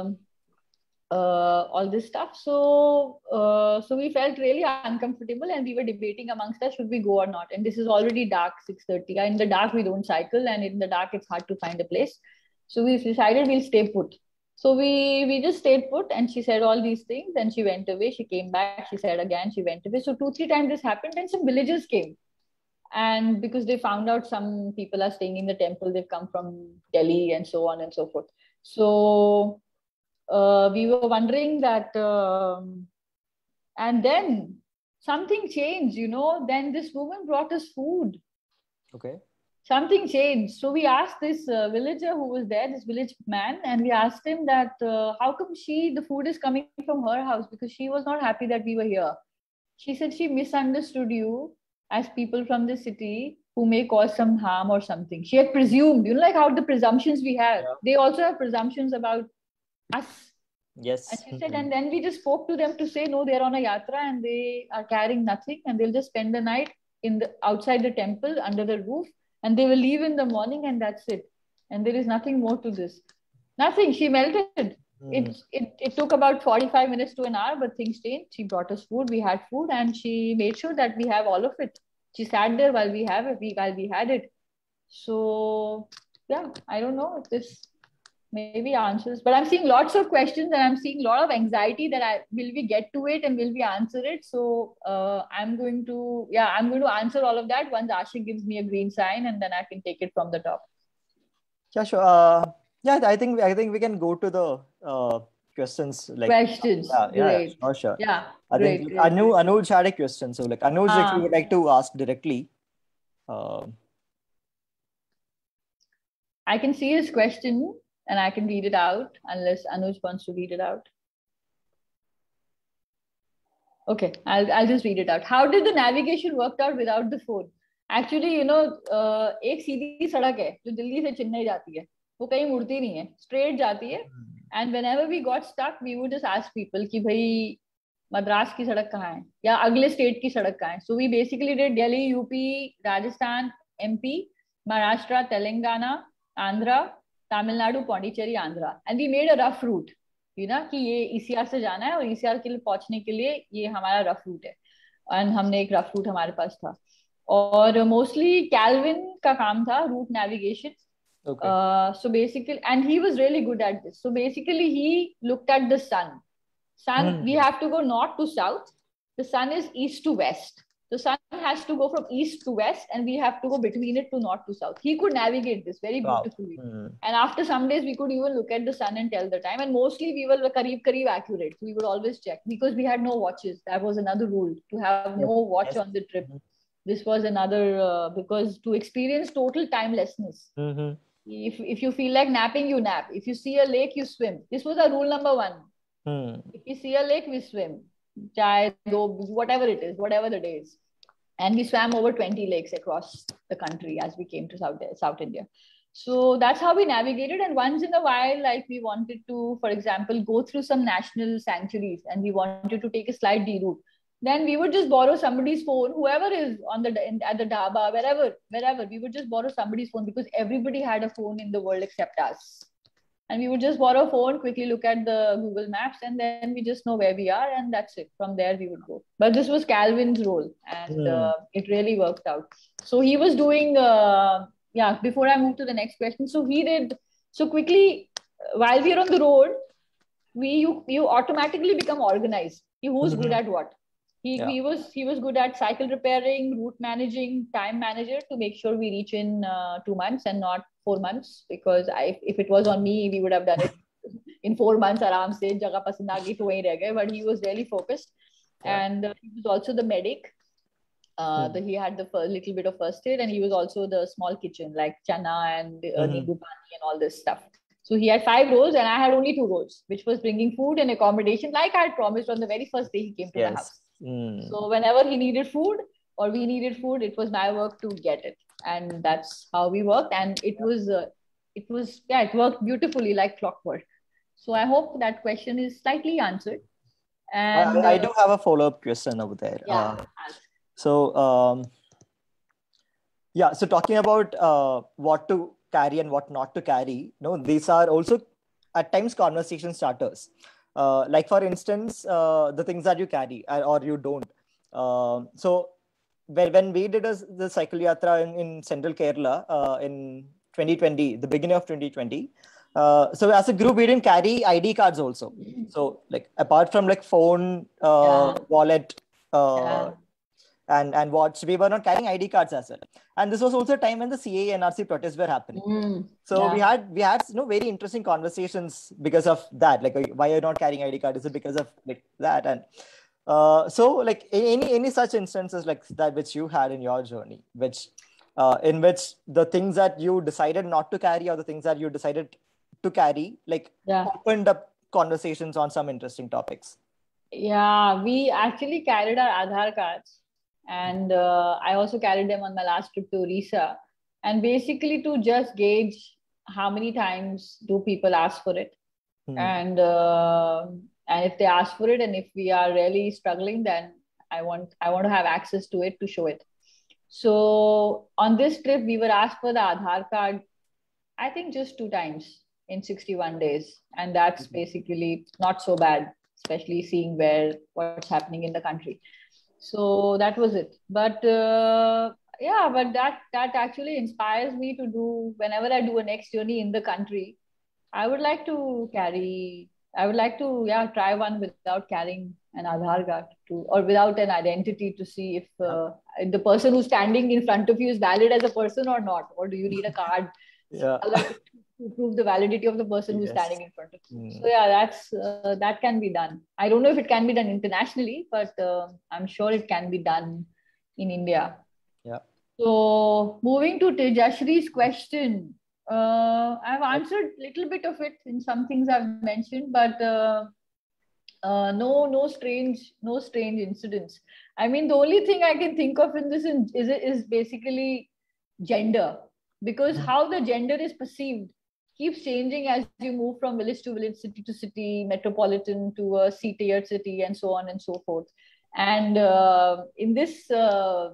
uh, all this stuff. So, uh, so we felt really uncomfortable and we were debating amongst us, should we go or not? And this is already dark, six thirty. In the dark, we don't cycle. And in the dark, it's hard to find a place. So we decided we'll stay put. So we, we just stayed put, and she said all these things and she went away. She came back, she said again, she went away. So two, three times this happened, and some villagers came. And because they found out some people are staying in the temple, they've come from Delhi and so on and so forth. So uh, we were wondering that, um, and then something changed, you know, then this woman brought us food. Okay. Something changed. So we asked this uh, villager who was there, this village man, and we asked him that uh, how come she, the food is coming from her house, because she was not happy that we were here. She said she misunderstood you as people from the city who may cause some harm or something. She had presumed, you know, like how the presumptions we have, yeah. They also have presumptions about us. Yes. And she said, and then we just spoke to them to say, no, they're on a yatra and they are carrying nothing and they'll just spend the night in the outside the temple under the roof. And they will leave in the morning and that's it. And there is nothing more to this. Nothing. She melted. Mm. it, it it took about forty-five minutes to an hour, but things changed. She brought us food, we had food, and she made sure that we have all of it. She sat there while we have it, we while we had it. So yeah, I don't know if this maybe answers, but I'm seeing lots of questions and I'm seeing a lot of anxiety that I will we get to it and will we answer it. So uh, I'm going to yeah I'm going to answer all of that once Ashik gives me a green sign, and then I can take it from the top. Yeah, sure. Uh, yeah, I think I think we can go to the uh, questions. Like Questions. yeah, yeah, yeah, Great. sure, sure. Yeah, I think great, like, great, Anu great. Anuj had a question. So like Anuj, if you would Ah, like to ask directly. Uh, I can see his question and I can read it out unless Anuj wants to read it out. Okay, I'll I'll just read it out. How did the navigation work out without the phone? Actually, you know, uh, एक सीधी सड़क है जो दिल्ली से चेन्नई जाती है, वो कहीं मुड़ती नहीं है, straight जाती है. And whenever we got stuck, we would just ask people कि भाई मद्रास की सड़क कहाँ है या अगले स्टेट की सड़क कहाँ है. So we basically did Delhi, U P, Rajasthan, M P, Maharashtra, Telangana, Andhra, Tamil Nadu, Pondicherry, Andhra, and we made a rough route. you ना कि ये ईसीआर से जाना है और ईसीआर के लिए पहुंचने के लिए ये हमारा रफ रूट है. एंड हमने एक रफ रूट हमारे पास था और मोस्टली कैल्विन का काम था route navigation. okay. So basically, and he was really good at this. So basically, he looked at the sun. Sun, Hmm. we have to go north to south. The sun is east to west. The sun has to go from east to west, and we have to go between it to north to south. He could navigate this very Wow. beautifully. Hmm. And after some days, we could even look at the sun and tell the time. And mostly, we were kareeb kareeb accurate. So we would always check because we had no watches. That was another rule, to have Yes. no watch Yes. on the trip. Mhm. This was another uh, because to experience total timelessness. Mhm. If if you feel like napping, you nap. If you see a lake, you swim. This was our rule number one. Hmm. If we see a lake, we swim. Chai, do, whatever it is, whatever the day is. And we swam over twenty lakes across the country as we came to South, South India. So that's how we navigated. And once in a while, like we wanted to, for example, go through some national sanctuaries and we wanted to take a slight D route. Then we would just borrow somebody's phone, whoever is on the in, at the dhaba, wherever, wherever. We would just borrow somebody's phone because everybody had a phone in the world except us. And we would just borrow a phone, quickly look at the Google Maps, and then we just know where we are, and that's it. From there, we would go. But this was Calvin's role, and Hmm. uh, it really worked out. So he was doing, uh, yeah, before I move to the next question. So he did, so quickly, while we are on the road, we you, you automatically become organized. Who's Mhm. good at what? He, Yeah. he was he was good at cycle repairing, route managing, time manager to make sure we reach in uh, two months and not four months. Because I, if it was on me, we would have done it in four months. Aram se jagah pasand aa gayi to wahi reh gaye. But he was really focused, Yeah. and uh, he was also the medic. Uh, Hmm. the, he had the first, little bit of first aid, and he was also the small kitchen like chana and uh, Mhm. nimbu pani and all this stuff. So he had five roles, and I had only two roles, which was bringing food and accommodation, like I had promised on the very first day he came to the Yes. house. Hmm. So whenever he needed food or we needed food, it was my work to get it, and that's how we worked. And it was, uh, it was, yeah, it worked beautifully like clockwork. So I hope that question is slightly answered. I, And I uh, do have a follow-up question over there. yeah, Uh, so um, yeah, so talking about uh, what to carry and what not to carry, no, these are also at times conversation starters. Uh, like for instance, uh, the things that you carry or, or you don't. Um so when, when we did a, the cycle yatra in, in central Kerala uh, in twenty twenty, the beginning of twenty twenty, uh, so as a group we didn't carry I D cards also. So like apart from like phone, uh, yeah, wallet, uh, yeah. and and watch, we were not carrying I D cards as well. And this was also a time when the C A A N R C protests were happening. Mm, So yeah. we had we had you know very interesting conversations because of that. Like, why you're not carrying I D card? Is it because of like that? And uh, so like any any such instances like that which you had in your journey, which uh, in which the things that you decided not to carry or the things that you decided to carry, like Yeah. opened up conversations on some interesting topics. Yeah, we actually carried our Aadhaar cards, and uh, I also carried them on my last trip to Orissa. And basically, to just gauge how many times do people ask for it, Hmm. and uh, and if they ask for it, and if we are really struggling, then I want I want to have access to it to show it. So on this trip, we were asked for the Aadhaar card, I think just two times. in sixty-one days. And that's basically not so bad, especially seeing where what's happening in the country. So that was it. But uh, yeah, but that that actually inspires me to do whenever I do a next journey in the country. I would like to carry. I would like to yeah try one without carrying an Aadhaar card to or without an identity to see if uh, the person who's standing in front of you is valid as a person or not, or do you need a card Yeah. to prove the validity of the person who's Yes. standing in front of you. Mm. So yeah, that's uh, that can be done. I don't know if it can be done internationally, but uh, I'm sure it can be done in India. Yeah. So moving to Tejashri's question, uh, I've answered a little bit of it in some things I've mentioned, but uh, uh, no, no strange, no strange incidents. I mean, the only thing I can think of in this is is basically gender, because how the gender is perceived keeps changing as you move from village to village, city to city, metropolitan to a C-tier city, and so on and so forth. And uh, in this, uh,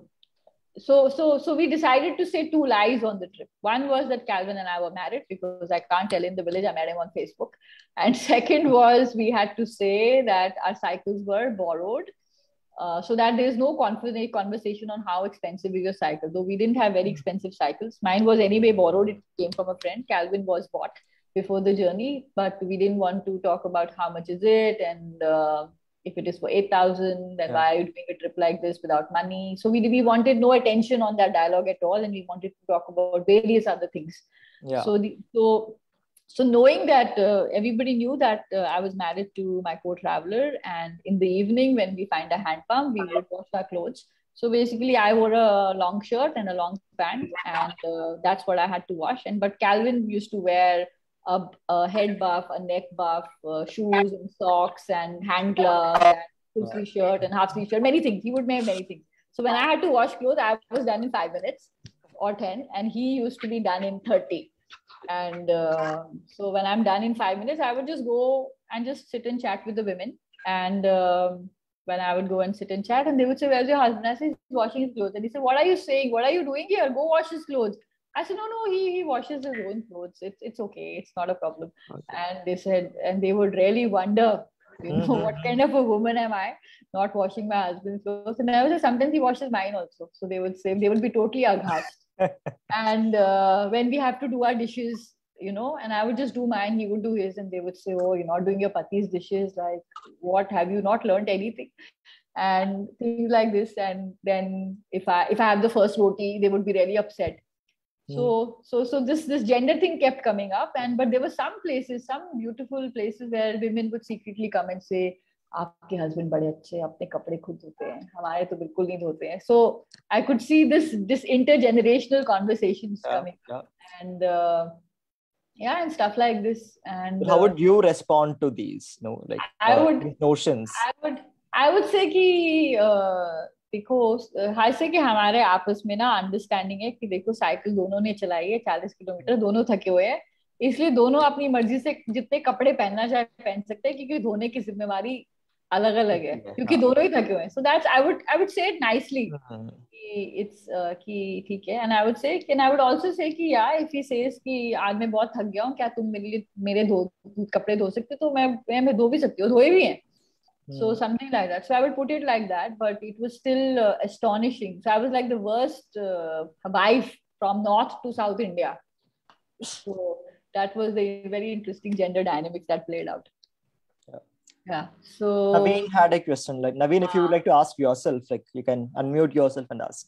so so so we decided to say two lies on the trip. One was that Calvin and I were married, because I can't tell in the village I met him on Facebook. And second was we had to say that our cycles were borrowed. Uh, so that there is no confident conversation on how expensive is your cycle. Though we didn't have very expensive cycles. Mine was anyway borrowed. It came from a friend. Calvin was bought before the journey, but we didn't want to talk about how much is it, and uh, if it is for eight thousand, then yeah. why are you doing a trip like this without money? So we, we wanted no attention on that dialogue at all. And we wanted to talk about various other things. Yeah. So, the, so So knowing that uh, everybody knew that uh, I was married to my co-traveler, and in the evening when we find a hand pump, we would wash our clothes. So basically I wore a long shirt and a long pant, and uh, that's what I had to wash. And but Calvin used to wear a, a head buff, a neck buff, uh, shoes and socks and hand gloves, and full sleeve shirt and half sleeve shirt, many things. He would make many things. So when I had to wash clothes, I was done in five minutes or ten, and he used to be done in thirty. And uh, so when I'm done in five minutes, I would just go and just sit and chat with the women. And uh, when I would go and sit and chat, and they would say, "Where's your husband?" I said, "He's washing his clothes." And he said, "What are you saying? What are you doing here? Go wash his clothes." I said, "No, no, he, he washes his own clothes. It's, it's okay. It's not a problem." Okay. And they said, and they would really wonder, you know, mm-hmm. what kind of a woman am I not washing my husband's clothes? And I was like, sometimes he washes mine also. So they would say, they would be totally aghast. And uh, when we have to do our dishes, you know, and I would just do mine, he would do his, and they would say, "Oh, you're not doing your pati's dishes. Like, what, have you not learned anything?" And things like this. And then if I if I have the first roti, they would be really upset. Mm. So so so this this gender thing kept coming up. And but there were some places, some beautiful places where women would secretly come and say, "आपके husband बड़े अच्छे, अपने कपड़े खुद धोते हैं, हमारे तो बिल्कुल नहीं धोते हैं." So I could see this this intergenerational conversations yeah, coming, yeah. and uh, yeah, and stuff like this. And but how uh, would you respond to these? No, like I uh, would notions. I would I would say कि देखो, हर से कि हमारे आपस में ना understanding है कि देखो साइकिल दोनों ने चलाई है चालीस किलोमीटर, दोनों थके हुए हैं, इसलिए दोनों अपनी मर्जी से जितने कपड़े पहनना चाहे पहन सकते हैं, क्योंकि धोने की जिम्मेवारी अलग अलग है, क्योंकि दोनों ही थके हुए हैं. So that's I would I would say it nicely कि इट्स कि ठीक है. And I would say can I would also say कि या इफ ही सेज कि आज मैं बहुत थक गया हूँ, क्या तुम मेरे लिए मेरे धो कपड़े धो सकते हो? तो मैं मैं धो भी सकती हूँ, धोए भी हैं. So something like that. So I would put it like that, but it was still uh, astonishing. So I was like the worst uh, wife from North to South India. So that was the very interesting gender dynamics that played out. Yeah. Yeah. So Naveen had a question. Like Naveen, if you would like to ask yourself, like you can unmute yourself and ask.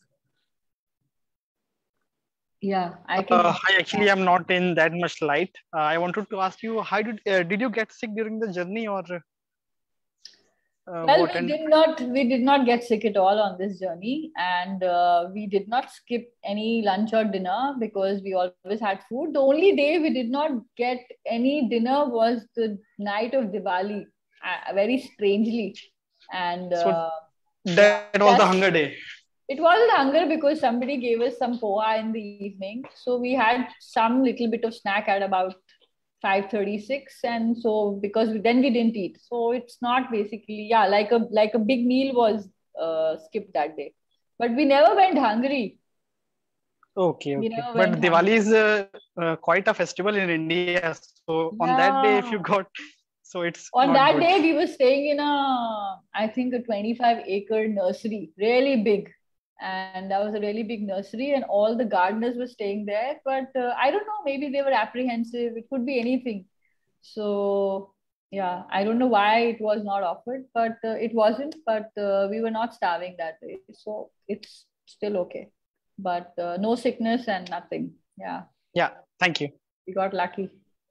Yeah, I can. Uh, I actually am not in that much light. Uh, I wanted to ask you, how did uh, did you get sick during the journey, or? Uh, well, we and... did not we did not get sick at all on this journey, and uh, we did not skip any lunch or dinner because we always had food. The only day we did not get any dinner was the night of Diwali, uh, very strangely. And uh, so that was the hunger day. It wasn't hunger because somebody gave us some poha in the evening, so we had some little bit of snack at about five thirty-six, and so because we, then we didn't eat, so it's not basically yeah like a like a big meal was uh, skipped that day, but we never went hungry. Okay, We okay. never But went Diwali hunting. is uh, uh, quite a festival in India. So on that day, if you Yeah. got, so it's On not that good. day, we were staying in a, I think, a twenty-five acre nursery, really big. And that was a really big nursery, and all the gardeners were staying there. But uh, I don't know, maybe they were apprehensive. It could be anything. So, yeah, I don't know why it was not offered, but uh, it wasn't. But uh, we were not starving that day. So it's still okay. But uh, no sickness and nothing. Yeah, Yeah, thank you. we got lucky.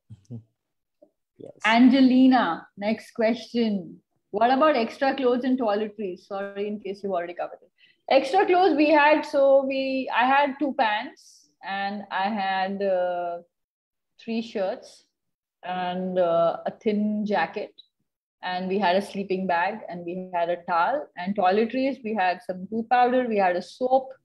Yes. Angelina, next question. What about extra clothes and toiletries? Sorry, in case you've already covered it. Extra clothes we had, so we I had two pants and I had uh, three shirts and uh, a thin jacket, and we had a sleeping bag and we had a towel and toiletries. We had some tooth powder, we had a soap,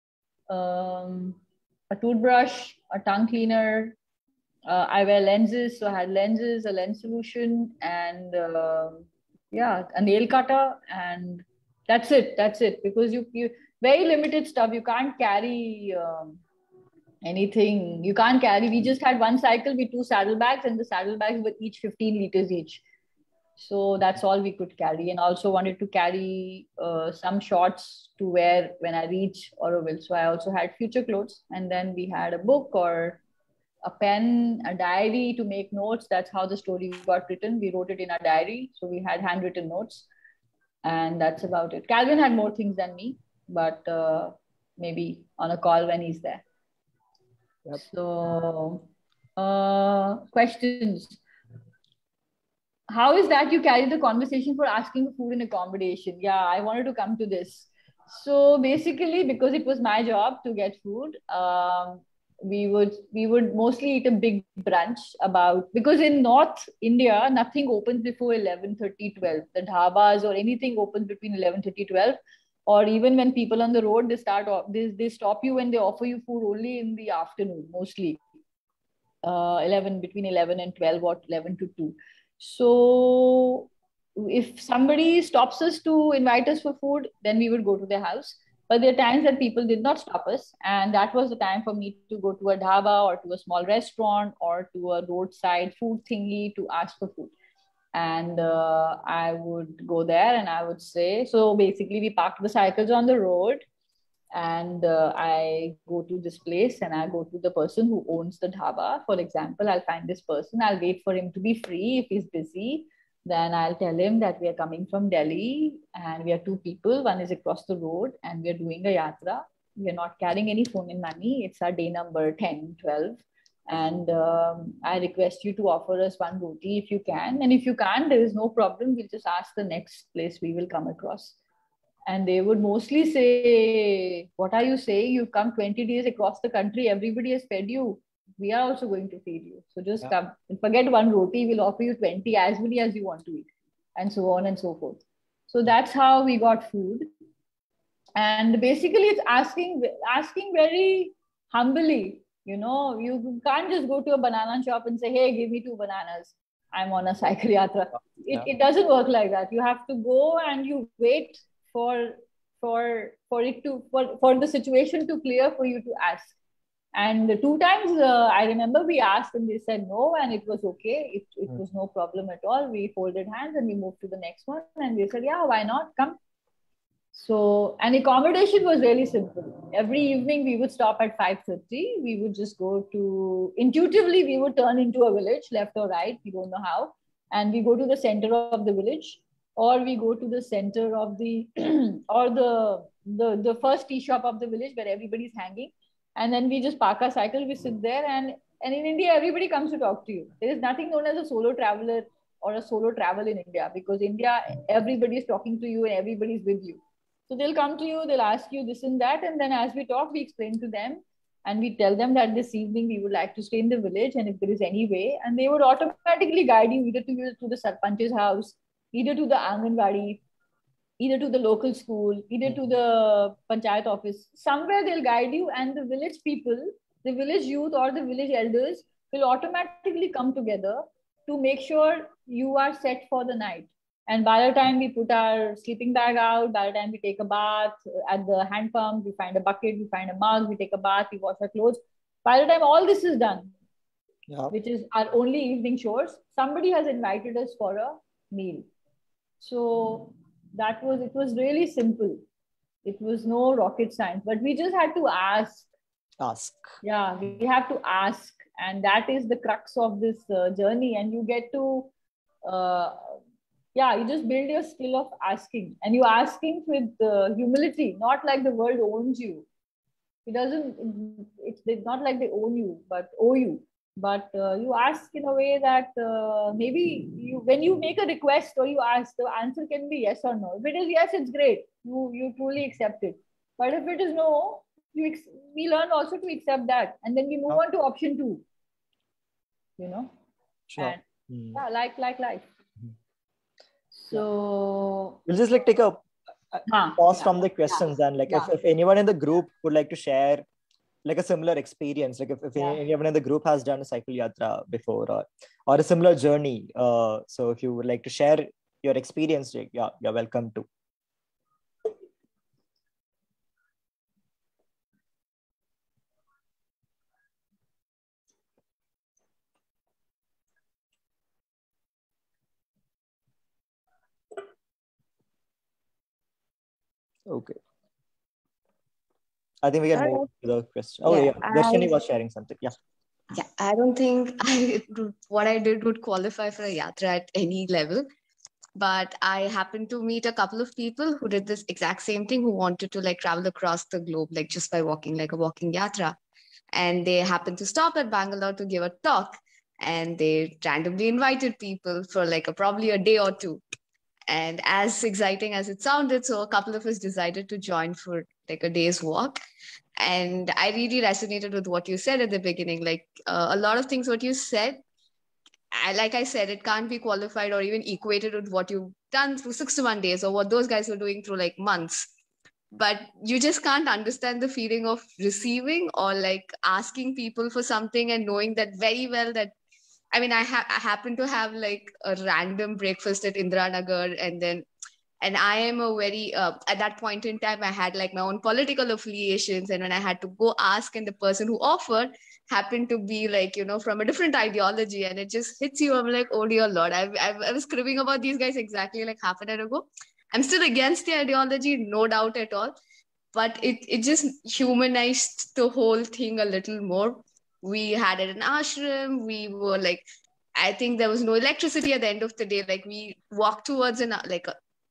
um, a toothbrush, a tongue cleaner, uh, I wear lenses, so I had lenses, a lens solution, and uh, yeah, a nail cutter, and that's it. That's it. Because you you very limited stuff. You can't carry um, anything. You can't carry. We just had one cycle with two saddlebags, and the saddlebags were each fifteen liters each. So that's all we could carry, and also wanted to carry uh, some shorts to wear when I reach Auroville. So I also had future clothes, and then we had a book or a pen, a diary to make notes. That's how the story got written. We wrote it in a diary. So we had handwritten notes. And that's about it. Calvin had more things than me, but uh, maybe on a call when he's there. Yep. So, uh, questions. How is that you carry the conversation for asking for food and accommodation? Yeah, I wanted to come to this. So basically, because it was my job to get food, um, we would we would mostly eat a big brunch about, because in North India nothing opens before eleven thirty, twelve. The dhabas or anything opens between eleven thirty, twelve, or even when people on the road, they start they, they stop you and they offer you food only in the afternoon, mostly uh, eleven, between eleven and twelve, or eleven to two. So if somebody stops us to invite us for food, then we would go to their house. But there are times that people did not stop us, and that was the time for me to go to a dhaba or to a small restaurant or to a roadside food thingy to ask for food. And uh, I would go there and I would say, so basically, we parked the cycles on the road, and uh, I go to this place and I go to the person who owns the dhaba. For example, I'll find this person, I'll wait for him to be free. If he's busy, then I'll tell him that we are coming from Delhi and we are two people. One is across the road and we are doing a yatra. We are not carrying any phone and money. It's our day number ten, twelve. And um, I request you to offer us one roti if you can. And if you can't, there is no problem. We'll just ask the next place we will come across. And they would mostly say, what are you saying? You've come twenty days across the country. Everybody has fed you. We are also going to feed you. So just yeah. come. Forget one roti. We'll offer you twenty, as many as you want to eat. And so on and so forth. So that's how we got food. And basically it's asking, asking very humbly. You know, you can't just go to a banana shop and say, hey, give me two bananas. I'm on a cycle yatra. It, yeah. it doesn't work like that. You have to go and you wait for for for it to for, for the situation to clear for you to ask. And two times uh, I remember we asked and they said no, and it was okay. It, it was no problem at all. We folded hands and we moved to the next one, and they said, yeah, why not, come. So, and accommodation was really simple. Every evening we would stop at five thirty. We would just go to, intuitively we would turn into a village, left or right, we don't know how, and we go to the center of the village, or we go to the center of the or the, the the first tea shop of the village where everybody's hanging, and then we just park our cycle, we sit there, and and in India everybody comes to talk to you. There is nothing known as a solo traveler or a solo travel in India, because India everybody is talking to you and everybody's with you. So they'll come to you, they'll ask you this and that, and then as we talk, we explain to them and we tell them that this evening we would like to stay in the village, and if there is any way, and they would automatically guide you either to, to the Sarpanch's house, either to the Anganwadi, either to the local school, either to the Panchayat office. Somewhere they'll guide you, and the village people, the village youth or the village elders will automatically come together to make sure you are set for the night. And by the time we put our sleeping bag out, by the time we take a bath at the hand pump, we find a bucket, we find a mug, we take a bath, we wash our clothes. By the time all this is done, yeah. which is our only evening chores, somebody has invited us for a meal. So that was, it was really simple. It was no rocket science, but we just had to ask. Ask. Yeah, we have to ask. And that is the crux of this uh, journey. And you get to, uh, yeah, you just build your skill of asking, and you asking with uh, humility, not like the world owns you. It doesn't, it's, it's not like they own you, but owe you. But uh, you ask in a way that uh, maybe you, when you make a request or you ask, the answer can be yes or no. If it is yes, it's great. You, you truly accept it. But if it is no, you ex- we learn also to accept that. And then we move on to option two, you know? Sure. And, mm. yeah, like, like life. So we'll just like take a, a huh, pause yeah, from the questions yeah, and like yeah. if, if anyone in the group would like to share like a similar experience, like if, if yeah. anyone in the group has done a cycle yatra before or, or a similar journey. Uh, so if you would like to share your experience, yeah, you're welcome to. Okay. I think we can move to the question. Oh yeah, yeah. Darshini was sharing something. Yeah. Yeah, I don't think I what I did would qualify for a yatra at any level. But I happened to meet a couple of people who did this exact same thing, who wanted to like travel across the globe, like just by walking, like a walking yatra. And they happened to stop at Bangalore to give a talk. And they randomly invited people for like a, probably a day or two. And as exciting as it sounded, so a couple of us decided to join for like a day's walk. And I really resonated with what you said at the beginning. Like uh, a lot of things, what you said, I, like I said, it can't be qualified or even equated with what you've done through sixty-one days or what those guys were doing through like months. But you just can't understand the feeling of receiving or like asking people for something and knowing that very well that, I mean, I, ha- I happen to have like a random breakfast at Indiranagar, and then, and I am a very, uh, at that point in time, I had like my own political affiliations. And when I had to go ask, and the person who offered happened to be like, you know, from a different ideology, and it just hits you. I'm like, oh dear Lord, I've, I've, I was cribbing about these guys exactly like half an hour ago. I'm still against the ideology, no doubt at all. But it, it just humanized the whole thing a little more. We had an ashram. We were like, I think there was no electricity at the end of the day. Like we walked towards an like a,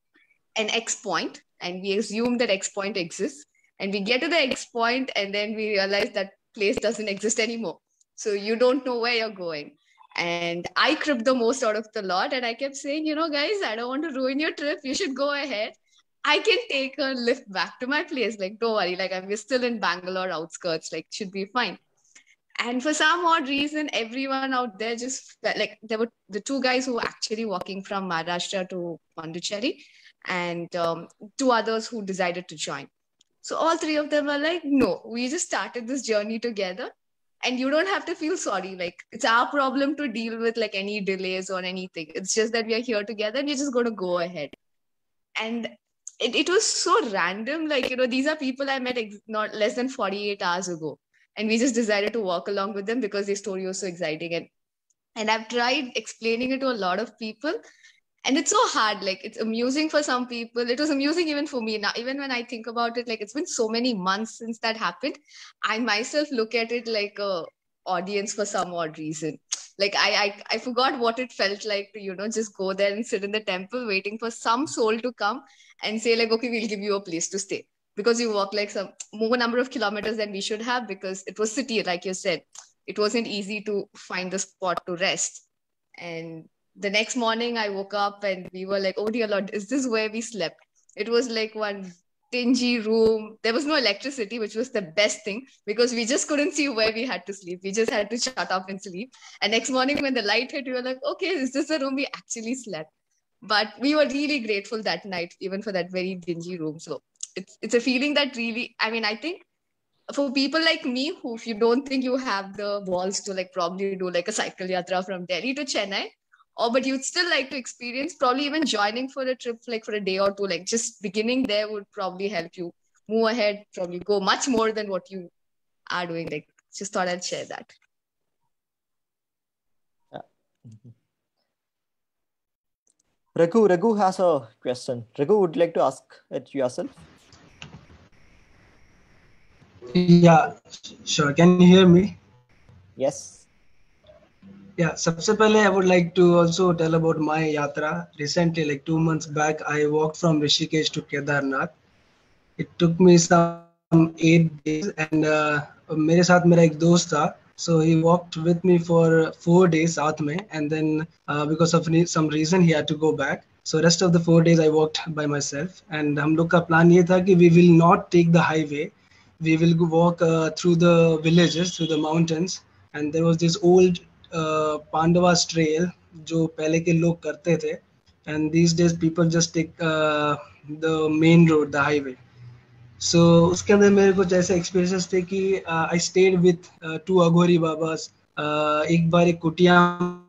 an X point, and we assume that X point exists. And we get to the X point, and then we realize that place doesn't exist anymore. So you don't know where you're going. And I cribbed the most out of the lot. And I kept saying, you know, guys, I don't want to ruin your trip. You should go ahead. I can take a lift back to my place. Like, don't worry. Like, I'm still in Bangalore outskirts. Like, should be fine. And for some odd reason, everyone out there just felt like there were the two guys who were actually walking from Maharashtra to Pondicherry, and um, two others who decided to join. So all three of them were like, no, we just started this journey together, and you don't have to feel sorry. Like, it's our problem to deal with like any delays or anything. It's just that we are here together, and you're just going to go ahead. And it, it was so random. Like, you know, these are people I met ex- not less than forty-eight hours ago. And we just decided to walk along with them because their story was so exciting. And, and I've tried explaining it to a lot of people. And it's so hard. Like, it's amusing for some people. It was amusing even for me. Now, even when I think about it, like, it's been so many months since that happened. I myself look at it like a audience for some odd reason. Like, I, I, I forgot what it felt like to, you know, just go there and sit in the temple waiting for some soul to come and say, like, okay, we'll give you a place to stay. Because you walk like some more number of kilometers than we should have, because it was city, like you said. It wasn't easy to find the spot to rest. And the next morning I woke up and we were like, oh dear Lord, is this where we slept? It was like one dingy room. There was no electricity, which was the best thing, because we just couldn't see where we had to sleep. We just had to shut up and sleep. And next morning when the light hit, we were like, okay, is this the room we actually slept? But we were really grateful that night, even for that very dingy room. So it's it's a feeling that really, I mean, I think for people like me, who, if you don't think you have the balls to like probably do like a cycle yatra from Delhi to Chennai, or but you'd still like to experience, probably even joining for a trip like for a day or two, like just beginning there would probably help you move ahead, probably go much more than what you are doing. Like, just thought I'd share that. Yeah. Mm-hmm. Raghu, Raghu has a question. Raghu, would you like to ask it yourself? Yeah, sure. Can you hear me? Yes. Yeah, सबसे पहले I would like to also tell about my yatra. Recently, like two months back, I walked from Rishikesh to Kedarnath. It took me some eight days, and uh, मेरे साथ मेरा एक दोस्त था. So he walked with me for four days साथ में, and then uh, because of some reason he had to go back. So rest of the four days I walked by myself. And हम लोग का plan ये था कि we will not take the highway. We will walk uh, through the villages, through the mountains. And there was this old uh, Pandavas trail जो पहले के लोग करते थे. And these days people just take uh, the main road, the highway. So so, उसके अंदर मेरे कुछ ऐसे एक्सपीरियंसेस थे कि I stayed with two Aghori babas. एक बार एक कुटिया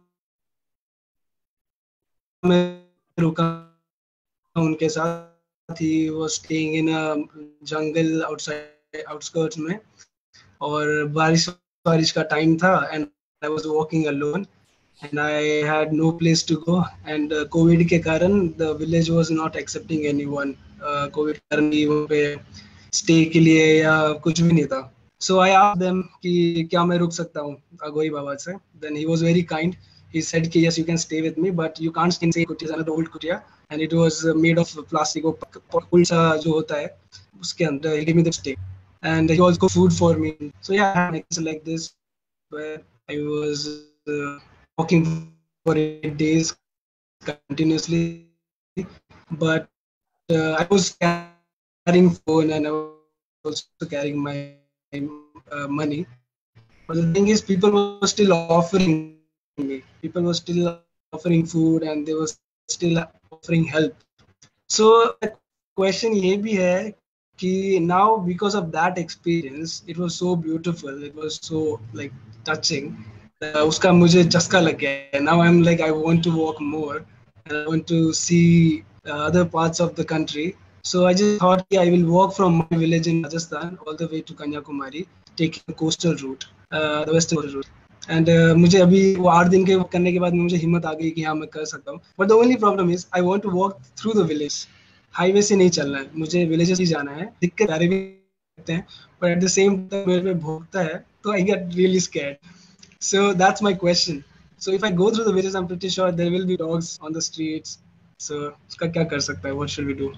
में रुका उनके साथ. ही वो staying in a jungle outside outskirts में, और बारिश बारिश का टाइम था and I was walking alone and I had no place to go. And uh, COVID के कारण the village was not accepting anyone. uh, COVID के कारण ही वहाँ पे stay के लिए या कुछ भी नहीं था. So I asked them कि क्या मैं रुक सकता हूँ अगोई बाबा से. Then he was very kind. He said कि yes, you can stay with me, but you can't stay in कुटिया, another old कुटिया, and it was made of plastic. वो पुल सा जो होता है उसके अंदर he gave me the stay, and he also cooked food for me. So yeah, I had an experience like this where I was uh, walking for eight days continuously, but uh, I was carrying phone and I was also carrying my uh, money. But the thing is, people were still offering me. People were still offering food and they were still offering help. So the question ये भी है कि now because of that experience, it was so beautiful. It was so like touching. Uh, उसका मुझे चस्का लग गया. Now I'm like I want to walk more and I want to see uh, other parts of the country. So I just thought yeah, I will walk from my village in Rajasthan all the way to Kanyakumari, taking the coastal route, uh, the western route. And uh, मुझे अभी वो आठ दिन के करने के बाद मुझे हिम्मत आ गई कि हाँ मैं कर सकता हूँ. But the only problem is I want to walk through the village. Highway से नहीं चलना है मुझे, विलेजेस ही जाना है. दिक्कत सारे भी करते हैं but at the same time मेरे पे भोगता है तो I get really scared. So that's my question. So if I go through the village I am pretty sure there will be dogs on the streets. So उसका क्या कर सकता है? What should we do?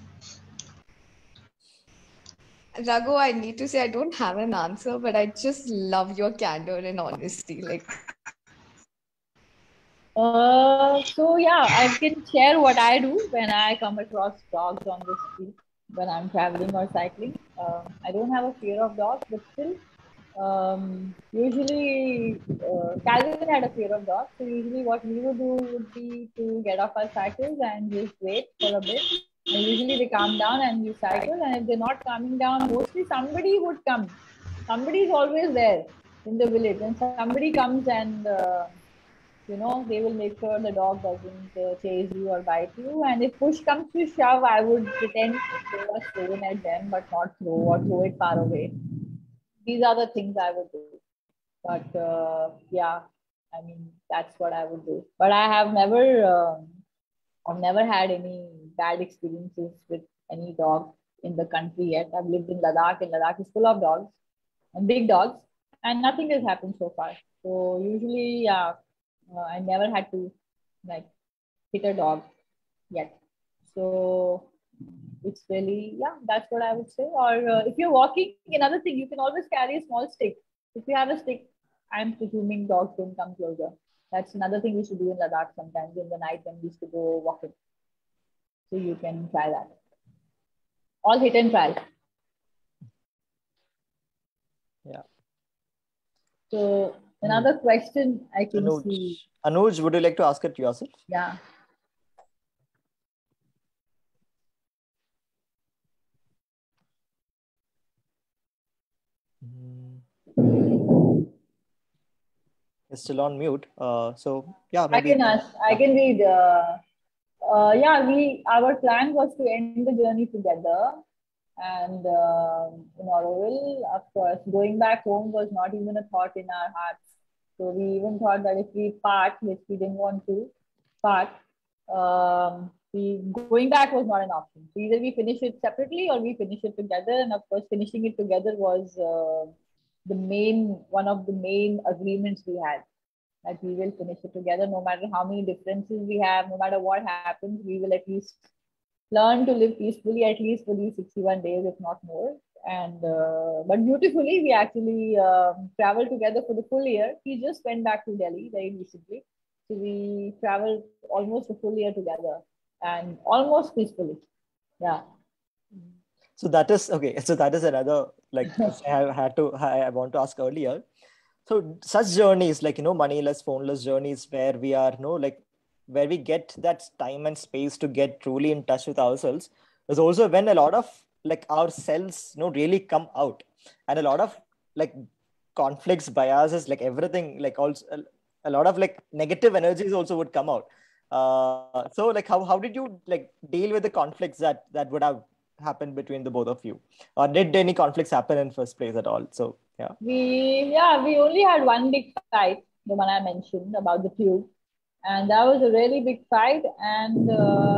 Raghu, I need to say I don't have an answer, but I just love your candor and honesty. Like, Uh, so yeah, I can share what I do when I come across dogs on the street when I'm traveling or cycling. Um, I don't have a fear of dogs, but still, um, usually uh, Calvin had a fear of dogs. So usually, what we would do would be to get off our cycles and just wait for a bit. And usually they calm down and we cycle. And if they're not calming down, mostly somebody would come. Somebody is always there in the village, and somebody comes and uh, you know, they will make sure the dog doesn't uh, chase you or bite you. And if push comes to shove, I would pretend to throw a stone at them, but not throw or throw it far away. These are the things I would do. But uh, yeah, I mean, that's what I would do. But I have never, um, I've never had any bad experiences with any dog in the country yet. I've lived in Ladakh, and Ladakh is full of dogs and big dogs, and nothing has happened so far. So usually, yeah, uh, I never had to like hit a dog yet. So it's really, yeah, that's what I would say. Or uh, if you're walking, another thing, you can always carry a small stick. If you have a stick, I'm presuming dogs don't come closer. That's another thing we should do in Ladakh sometimes in the night when we used to go walking. So you can try that. All hit and try. Yeah. So another question I can Anuj. see. Anuj, would you like to ask it yourself? Yeah. Mm. is still on mute. Uh, so yeah, I maybe. can ask. I Yeah. can read. Uh, uh, yeah, we our plan was to end the journey together, and uh, in Auroville, of course, going back home was not even a thought in our hearts. So we even thought that if we part, which we didn't want to part, um, we going back was not an option. So either we finish it separately or we finish it together. And of course, finishing it together was uh, the main one of the main agreements we had, that we will finish it together, no matter how many differences we have, no matter what happens, we will at least learn to live peacefully, at least for these sixty-one days, if not more. And uh, but beautifully, we actually um, traveled together for the full year. He just went back to Delhi very recently, so we traveled almost a full year together and almost peacefully. Yeah. So that is okay. So that is another, like I had to, I want to ask earlier. So such journeys, like, you know, moneyless, phoneless journeys where we are, you know, like where we get that time and space to get truly in touch with ourselves, is also when a lot of like our cells, you know, really come out, and a lot of like conflicts, biases, like everything, like also a lot of like negative energies also would come out. Uh, so like how, how did you like deal with the conflicts that that would have happened between the both of you, or did any conflicts happen in first place at all? So yeah. We, yeah, we only had one big fight, the one I mentioned about the tube. And that was a really big fight. And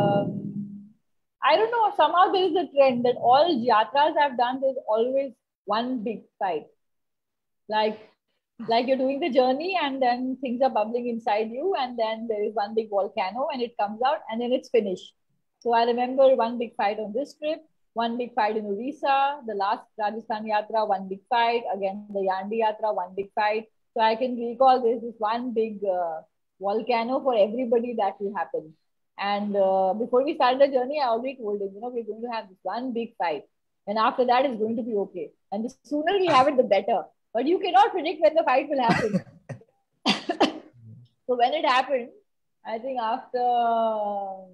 um I don't know, somehow there is a trend that all yatras I've done, there's always one big fight. Like, like you're doing the journey and then things are bubbling inside you, and then there is one big volcano and it comes out and then it's finished. So I remember one big fight on this trip, one big fight in Orissa, the last Rajasthan Yatra, one big fight, again the Yandi Yatra, one big fight. So I can recall there's this one big uh, volcano for everybody that will happen. And uh, before we started the journey, I already told him, you know, we're going to have this one big fight. And after that, it's going to be okay. And the sooner we have it, the better. But you cannot predict when the fight will happen. So when it happened, I think after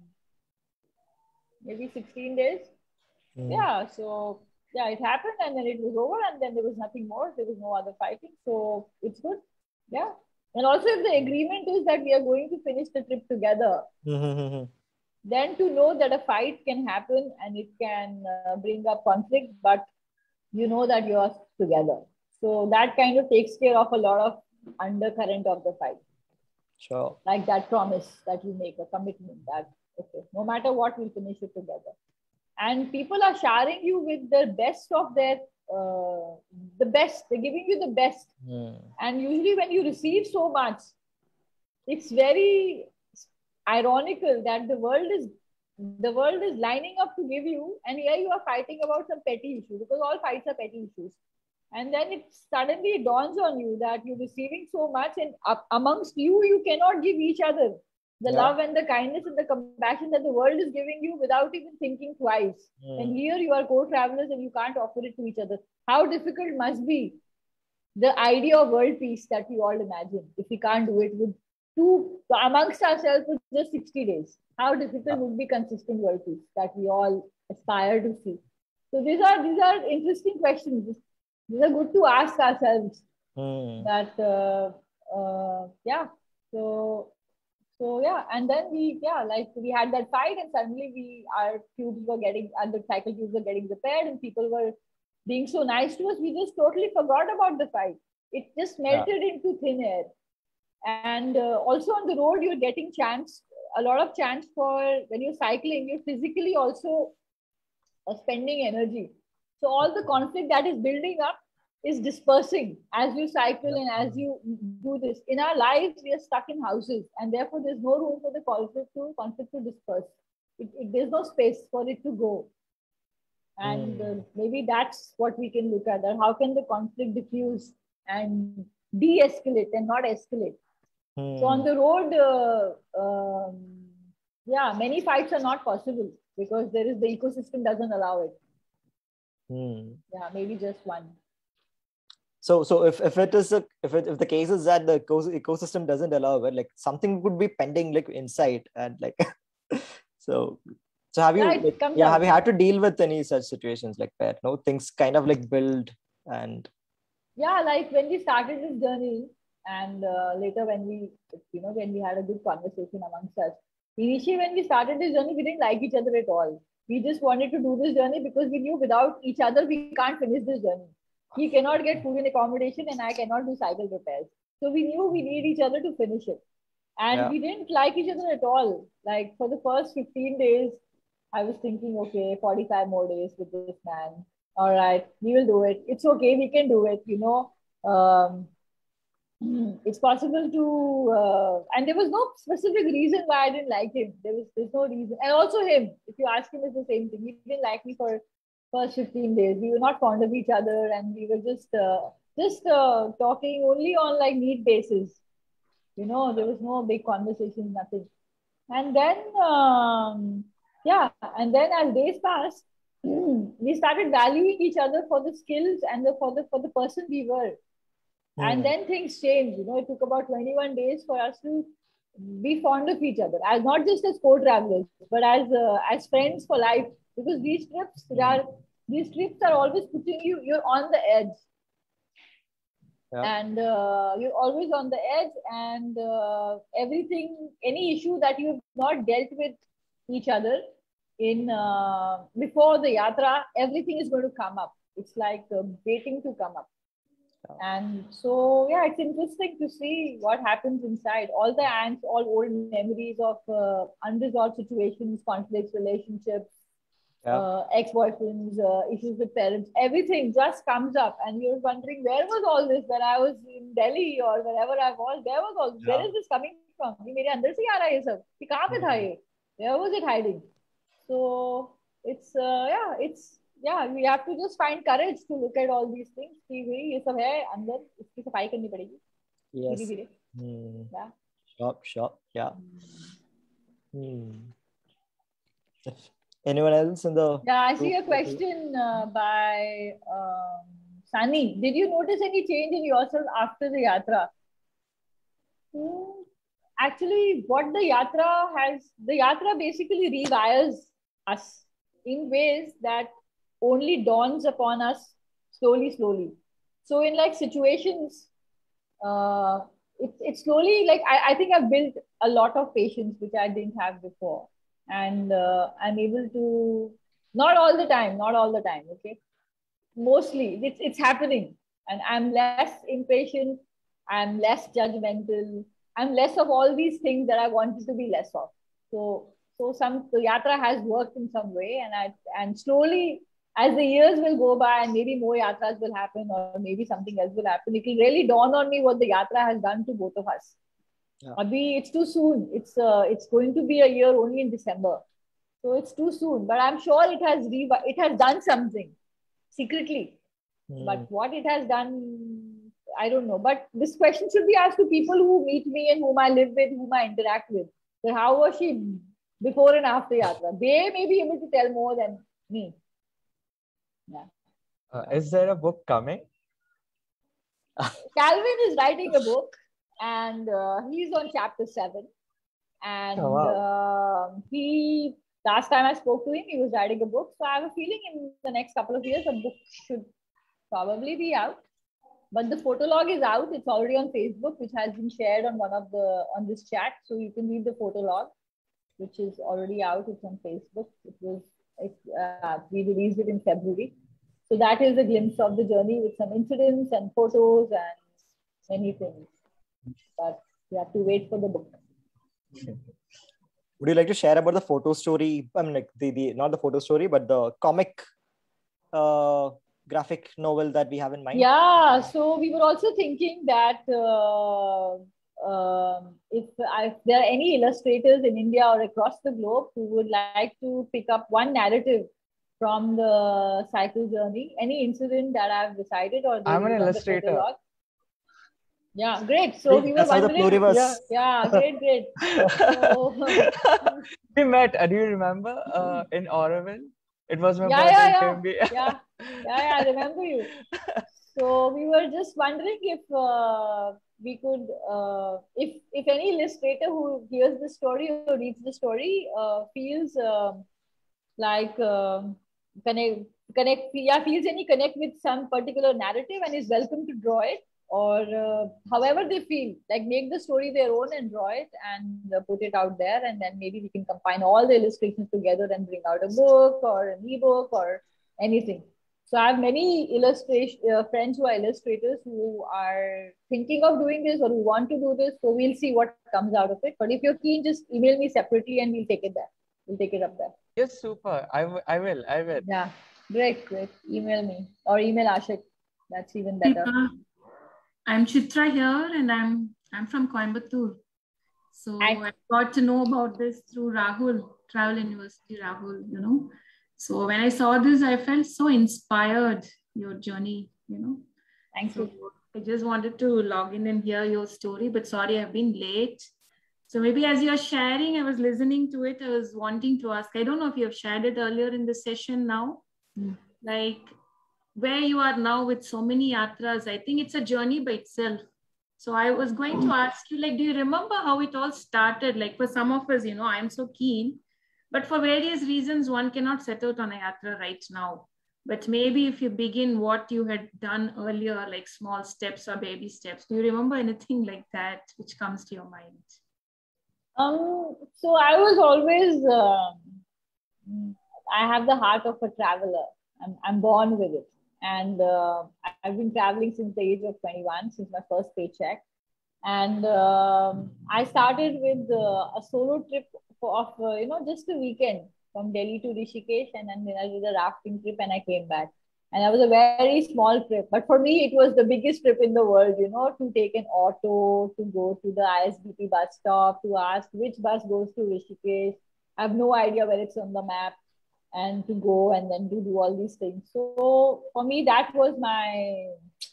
maybe sixteen days, mm. yeah, so yeah, it happened and then it was over and then there was nothing more. There was no other fighting. So it's good. Yeah. And also if the agreement is that we are going to finish the trip together, mm-hmm. then to know that a fight can happen and it can uh, bring up conflict, but you know that you are together. So that kind of takes care of a lot of undercurrent of the fight. Sure. Like that promise that you make, a commitment that, okay, no matter what, we'll finish it together. And people are showering you with the best of their, uh, the best, they're giving you the best. Mm. And usually when you receive so much, it's very ironical that the world is, the world is lining up to give you, and here you are fighting about some petty issue, because all fights are petty issues. And then it suddenly dawns on you that you're receiving so much, and up amongst you, you cannot give each other the yeah. love and the kindness and the compassion that the world is giving you without even thinking twice. Mm. And here you are co-travelers and you can't offer it to each other. How difficult must be the idea of world peace that we all imagine if we can't do it with two amongst ourselves for just sixty days. How difficult yeah. would be consistent world peace that we all aspire to see? So these are these are interesting questions. These are good to ask ourselves. Mm. That uh, uh, yeah. So so yeah, and then we yeah like we had that fight, and suddenly we our tubes were getting and the cycle tubes were getting repaired, and people were being so nice to us. We just totally forgot about the fight. It just melted yeah. into thin air. And uh, also on the road, you're getting chance, a lot of chance for when you're cycling, you're physically also uh, spending energy. So all the conflict that is building up is dispersing as you cycle and as you do this. In our lives, we are stuck in houses, and therefore there's no room for the conflict to conflict to disperse. It, it, there's no space for it to go. And uh, maybe that's what we can look at. That how can the conflict diffuse and de-escalate and not escalate? Hmm. So on the road, uh, um, yeah, many fights are not possible because there is the ecosystem doesn't allow it. Hmm. Yeah, maybe just one. So, so if, if it is a, if it, if the case is that the ecosystem doesn't allow it, like something could be pending like inside, and like so. So have you, yeah, like, yeah, have you had to deal with any such situations like that? No, things kind of like build and. Yeah, like when we started this journey, And uh, later when we, you know, when we had a good conversation amongst us, initially when we started this journey, we didn't like each other at all. We just wanted to do this journey because we knew without each other, we can't finish this journey. He cannot get food and accommodation and I cannot do cycle repairs. So we knew we need each other to finish it. And Yeah. we didn't like each other at all. Like for the first fifteen days, I was thinking, okay, forty-five more days with this man. All right, we will do it. It's okay, we can do it, you know. Um, it's possible to, uh, and there was no specific reason why I didn't like him. There was, there's no reason. And also him, if you ask him, it's the same thing. He didn't like me for first fifteen days. We were not fond of each other and we were just, uh, just uh, talking only on like need basis. You know, there was no big conversations, nothing. And then, um, yeah, and then as days passed, we started valuing each other for the skills and the, for the for the person we were. Mm. And then things changed. You know, it took about twenty-one days for us to be fond of each other, as not just as co-travelers, but as uh, as friends for life. Because these trips, mm. are these trips are always putting you. You're on the edge. Yeah. And uh, you're always on the edge, and uh, everything, any issue that you've not dealt with each other in uh, before the yatra, everything is going to come up. It's like uh, waiting to come up. Yeah. And so, yeah, it's interesting to see what happens inside. All the angst, all old memories of uh, unresolved situations, conflicts, relationships, yeah. uh, ex-boyfriends, uh, issues with parents, everything just comes up, and you're wondering, where was all this when I was in Delhi or wherever I was? Where was all? Yeah. Where is this coming from? Mere andar se aa raha hai sab. Ye kahan pe tha ye? Where was it hiding? So it's uh, yeah, it's yeah. We have to just find courage to look at all these things. कि भाई ये सब है अंदर, इसकी सफाई करनी पड़ेगी. Yes. धीरे-धीरे. Hmm. Yeah. Sure, sure. Yeah. Hmm. Anyone else in the yeah I see a question uh, by um, Sunny. Did you notice any change in yourself after the yatra? Hmm. Actually, what the yatra has, the yatra basically rewires us in ways that only dawns upon us slowly, slowly. So in like situations, uh, it's it's slowly like I, I think I've built a lot of patience which I didn't have before. And uh, I'm able to, not all the time, not all the time, okay? Mostly, it's, it's happening. And I'm less impatient, I'm less judgmental, I'm less of all these things that I wanted to be less of. So, so some, the yatra has worked in some way, and I, and slowly, as the years will go by and maybe more yatras will happen or maybe something else will happen, it will really dawn on me what the yatra has done to both of us. Yeah. Abhi, it's too soon. It's uh, it's going to be a year only in December, so it's too soon. But I'm sure it has re- it has done something secretly. Mm. But what it has done, I don't know. But this question should be asked to people who meet me and whom I live with, whom I interact with. So how was she before and after yatra? They may be able to tell more than me. Yeah. Uh, is there a book coming? Calvin is writing a book. And uh, he's on chapter seven. And oh, wow. uh, he, last time I spoke to him, he was writing a book. So I have a feeling in the next couple of years, a book should probably be out. But the photo log is out. It's already on Facebook, which has been shared on one of the, on this chat. So you can read the photo log, which is already out. It's on Facebook. It was, it, uh, we released it in February. So that is a glimpse of the journey with some incidents and photos and many things. But you have to wait for the book. Would you like to share about the photo story? I mean, like the, the not the photo story, but the comic uh, graphic novel that we have in mind? Yeah, so we were also thinking that uh, uh, if, if there are any illustrators in India or across the globe who would like to pick up one narrative from the cycle journey, any incident that I've decided or I'm an illustrator. Yeah, great. So we were wondering. Yeah, yeah, great, great. So, we met. Uh, do you remember uh, in Auroville? It was my yeah, birthday. Yeah, yeah. yeah, yeah, yeah. I remember you. So we were just wondering if uh, we could, uh, if if any illustrator who hears the story or reads the story uh, feels uh, like uh, connect, connect, yeah, feels any connect with some particular narrative and is welcome to draw it. or uh, however they feel, like make the story their own and draw it and uh, put it out there, and then maybe we can combine all the illustrations together and bring out a book or an ebook or anything. So I have many illustration uh, friends who are illustrators who are thinking of doing this or who want to do this. So we'll see what comes out of it. But if you're keen, just email me separately and we'll take it there. We'll take it up there. Yes, super. I, w- I will. I will. Yeah, great, great. Email me or email Ashik. That's even better. Deepa, I'm Chitra here, and I'm I'm from Coimbatore. So I, I got to know about this through Rahul, Travel University Rahul, you know. So when I saw this, I felt so inspired, your journey, you know. thank So you. I just wanted to log in and hear your story, but sorry, I've been late. So maybe as you're sharing, I was listening to it, I was wanting to ask, I don't know if you have shared it earlier in the session now, Mm. like where you are now with so many yatras, I think it's a journey by itself. So I was going to ask you, like, do you remember how it all started? Like for some of us, you know, I'm so keen, but for various reasons, one cannot set out on a yatra right now. But maybe if you begin what you had done earlier, like small steps or baby steps, do you remember anything like that which comes to your mind? Um, so I was always, um, I have the heart of a traveler. I'm, I'm born with it. And uh, I've been traveling since the age of twenty-one, since my first paycheck. And um, I started with uh, a solo trip for, of, uh, you know, just a weekend from Delhi to Rishikesh. And then I did a rafting trip and I came back. And that was a very small trip. But for me, it was the biggest trip in the world, you know, to take an auto, to go to the I S B T bus stop, to ask which bus goes to Rishikesh. I have no idea where it's on the map, and to go and then to do all these things. So for me, that was my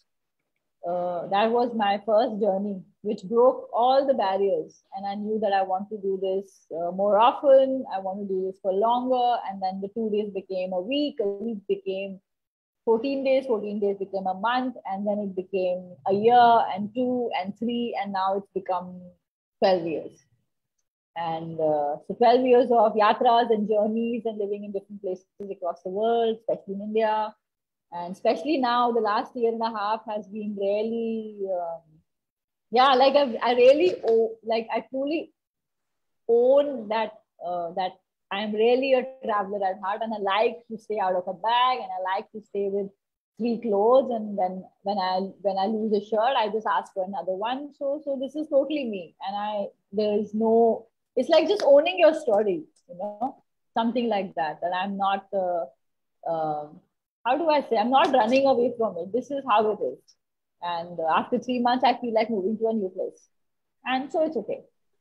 uh, that was my first journey, which broke all the barriers. And I knew that I want to do this uh, more often. I want to do this for longer. And then the two days became a week, a week became fourteen days, fourteen days became a month, and then it became a year and two and three, and now it's become twelve years. And uh, so twelve years of yatras and journeys and living in different places across the world, especially in India. And especially now, the last year and a half has been really, um, yeah, like I, I really, owe, like I truly own that, uh, that I'm really a traveler at heart, and I like to stay out of a bag, and I like to stay with three clothes. And then when I when I lose a shirt, I just ask for another one. So so this is totally me, and I there is no. It's like just owning your story, you know, something like that. That I'm not. Uh, um, how do I say? I'm not running away from it. This is how it is. And uh, after three months, I feel like moving to a new place, and so it's okay.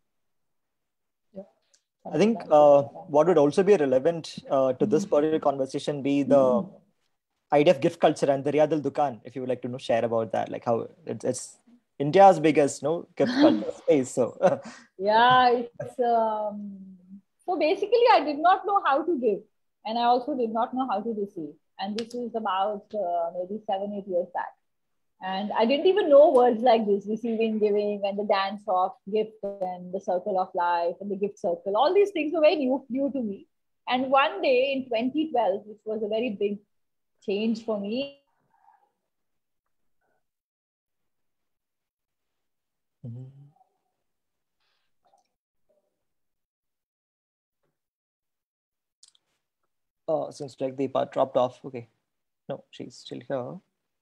I think uh, what would also be relevant uh, to this particular conversation be the idea of gift culture and the Riyadh Al Dukan, if you would like to know, share about that, like how it's, it's India's biggest no gift culture space. So yeah, it's um, so basically I did not know how to give, and I also did not know how to receive. And this is about uh, maybe seven, eight years back. And I didn't even know words like this, receiving, giving, and the dance of gift and the circle of life and the gift circle. All these things were very new, new to me. And one day in twenty twelve, which was a very big change for me. Mhm. Oh, seems like the part dropped off. Okay. No, she's still here.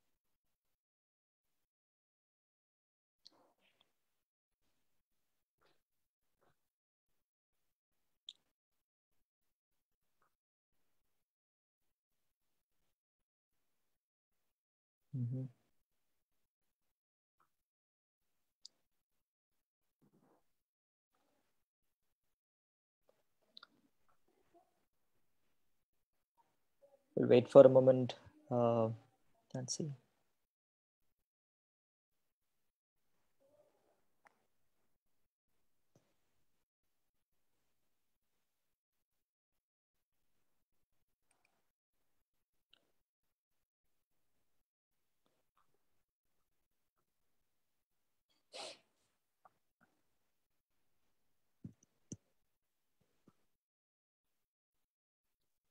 Mhm. We'll wait for a moment uh, and see.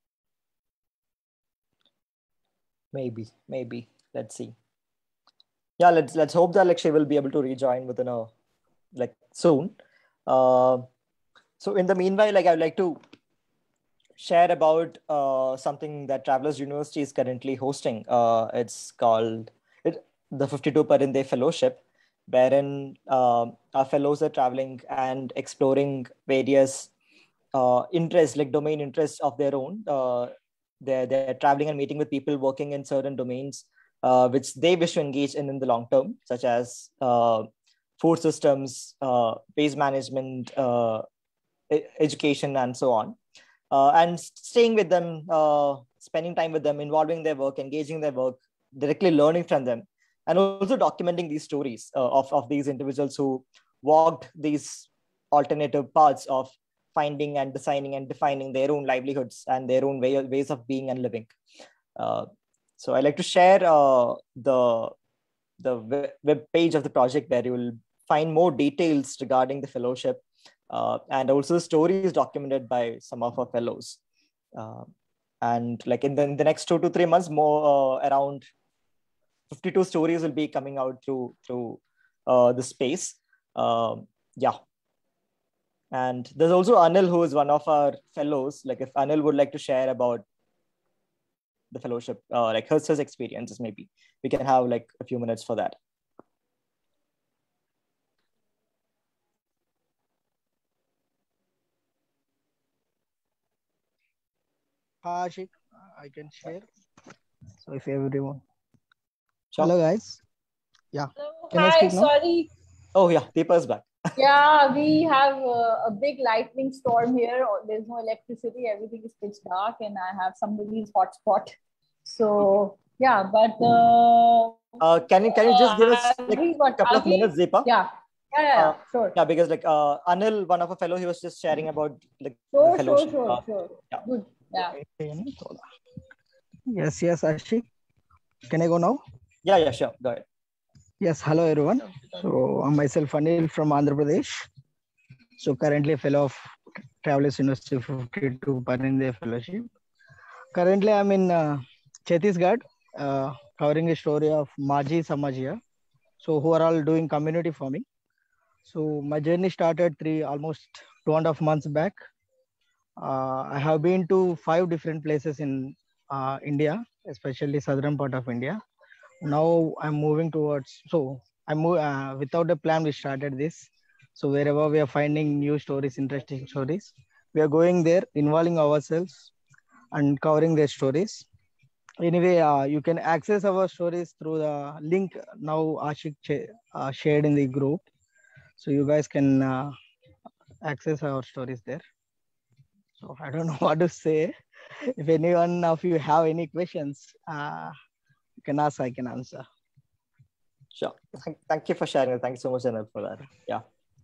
Maybe, maybe. Let's see. yeah, let's let's hope that like she will be able to rejoin within a like soon. Uh, so in the meanwhile, like I would like to share about uh, something that Travelers University is currently hosting. Uh, it's called it, the fifty-two Parinde Fellowship, wherein uh, our fellows are traveling and exploring various uh, interests, like domain interests of their own. Uh, they're, they're traveling and meeting with people working in certain domains uh, which they wish to engage in in the long term, such as uh, food systems, uh, waste management, uh, e- education, and so on. Uh, and staying with them, uh, spending time with them, involving their work, engaging their work, directly learning from them, and also documenting these stories uh, of, of these individuals who walked these alternative paths of finding and designing and defining their own livelihoods and their own way, ways of being and living. Uh, so I like to share uh, the the web page of the project where you will find more details regarding the fellowship uh, and also stories documented by some of our fellows. Uh, and like in the, in the next two to three months, more uh, around fifty-two stories will be coming out through through uh, the space. Um, yeah. And there's also Anil, who is one of our fellows. Like if Anil would like to share about the fellowship, uh, like his, his experiences, maybe we can have like a few minutes for that. Hi, Ashik. I can share. So if everyone. Sure. Hello, guys. Yeah. Hello. Can Hi, I speak now? sorry. Oh yeah, Deepa's back. Yeah, we have uh, a big lightning storm here. There's no electricity. Everything is pitch dark, and I have somebody's hotspot. So yeah, but uh, uh, can you can you just give us like we, a couple of we, minutes, Deepa? Yeah, yeah, yeah, yeah uh, sure. Yeah, because like uh, Anil, one of our fellow, he was just sharing about like sure, the fellowship. Sure, sure, uh, sure. Yeah. Good. Yeah. Yes, yes, Ashik. Can I go now? Yeah, yeah, sure. Go ahead. Yes, hello everyone. So I'm myself Anil from Andhra Pradesh. So currently a fellow of Travelers University fifty-two Parinde Fellowship. Currently I'm in uh, Chhattisgarh, uh, covering a story of Maji Samajia. So who are all doing community farming. So my journey started three almost two and a half months back. Uh, I have been to five different places in uh, India, especially southern part of India. Now I'm moving towards, so I move uh, without a plan. We started this. So wherever we are finding new stories, interesting stories, we are going there, involving ourselves and covering their stories. Anyway, uh, you can access our stories through the link now Ashik uh, shared in the group. So you guys can uh, access our stories there. So I don't know what to say. If anyone of you have any questions, uh, you can ask, I can answer. Sure. Thank, thank you for sharing. Thank you so much, Anil, for that. Yeah.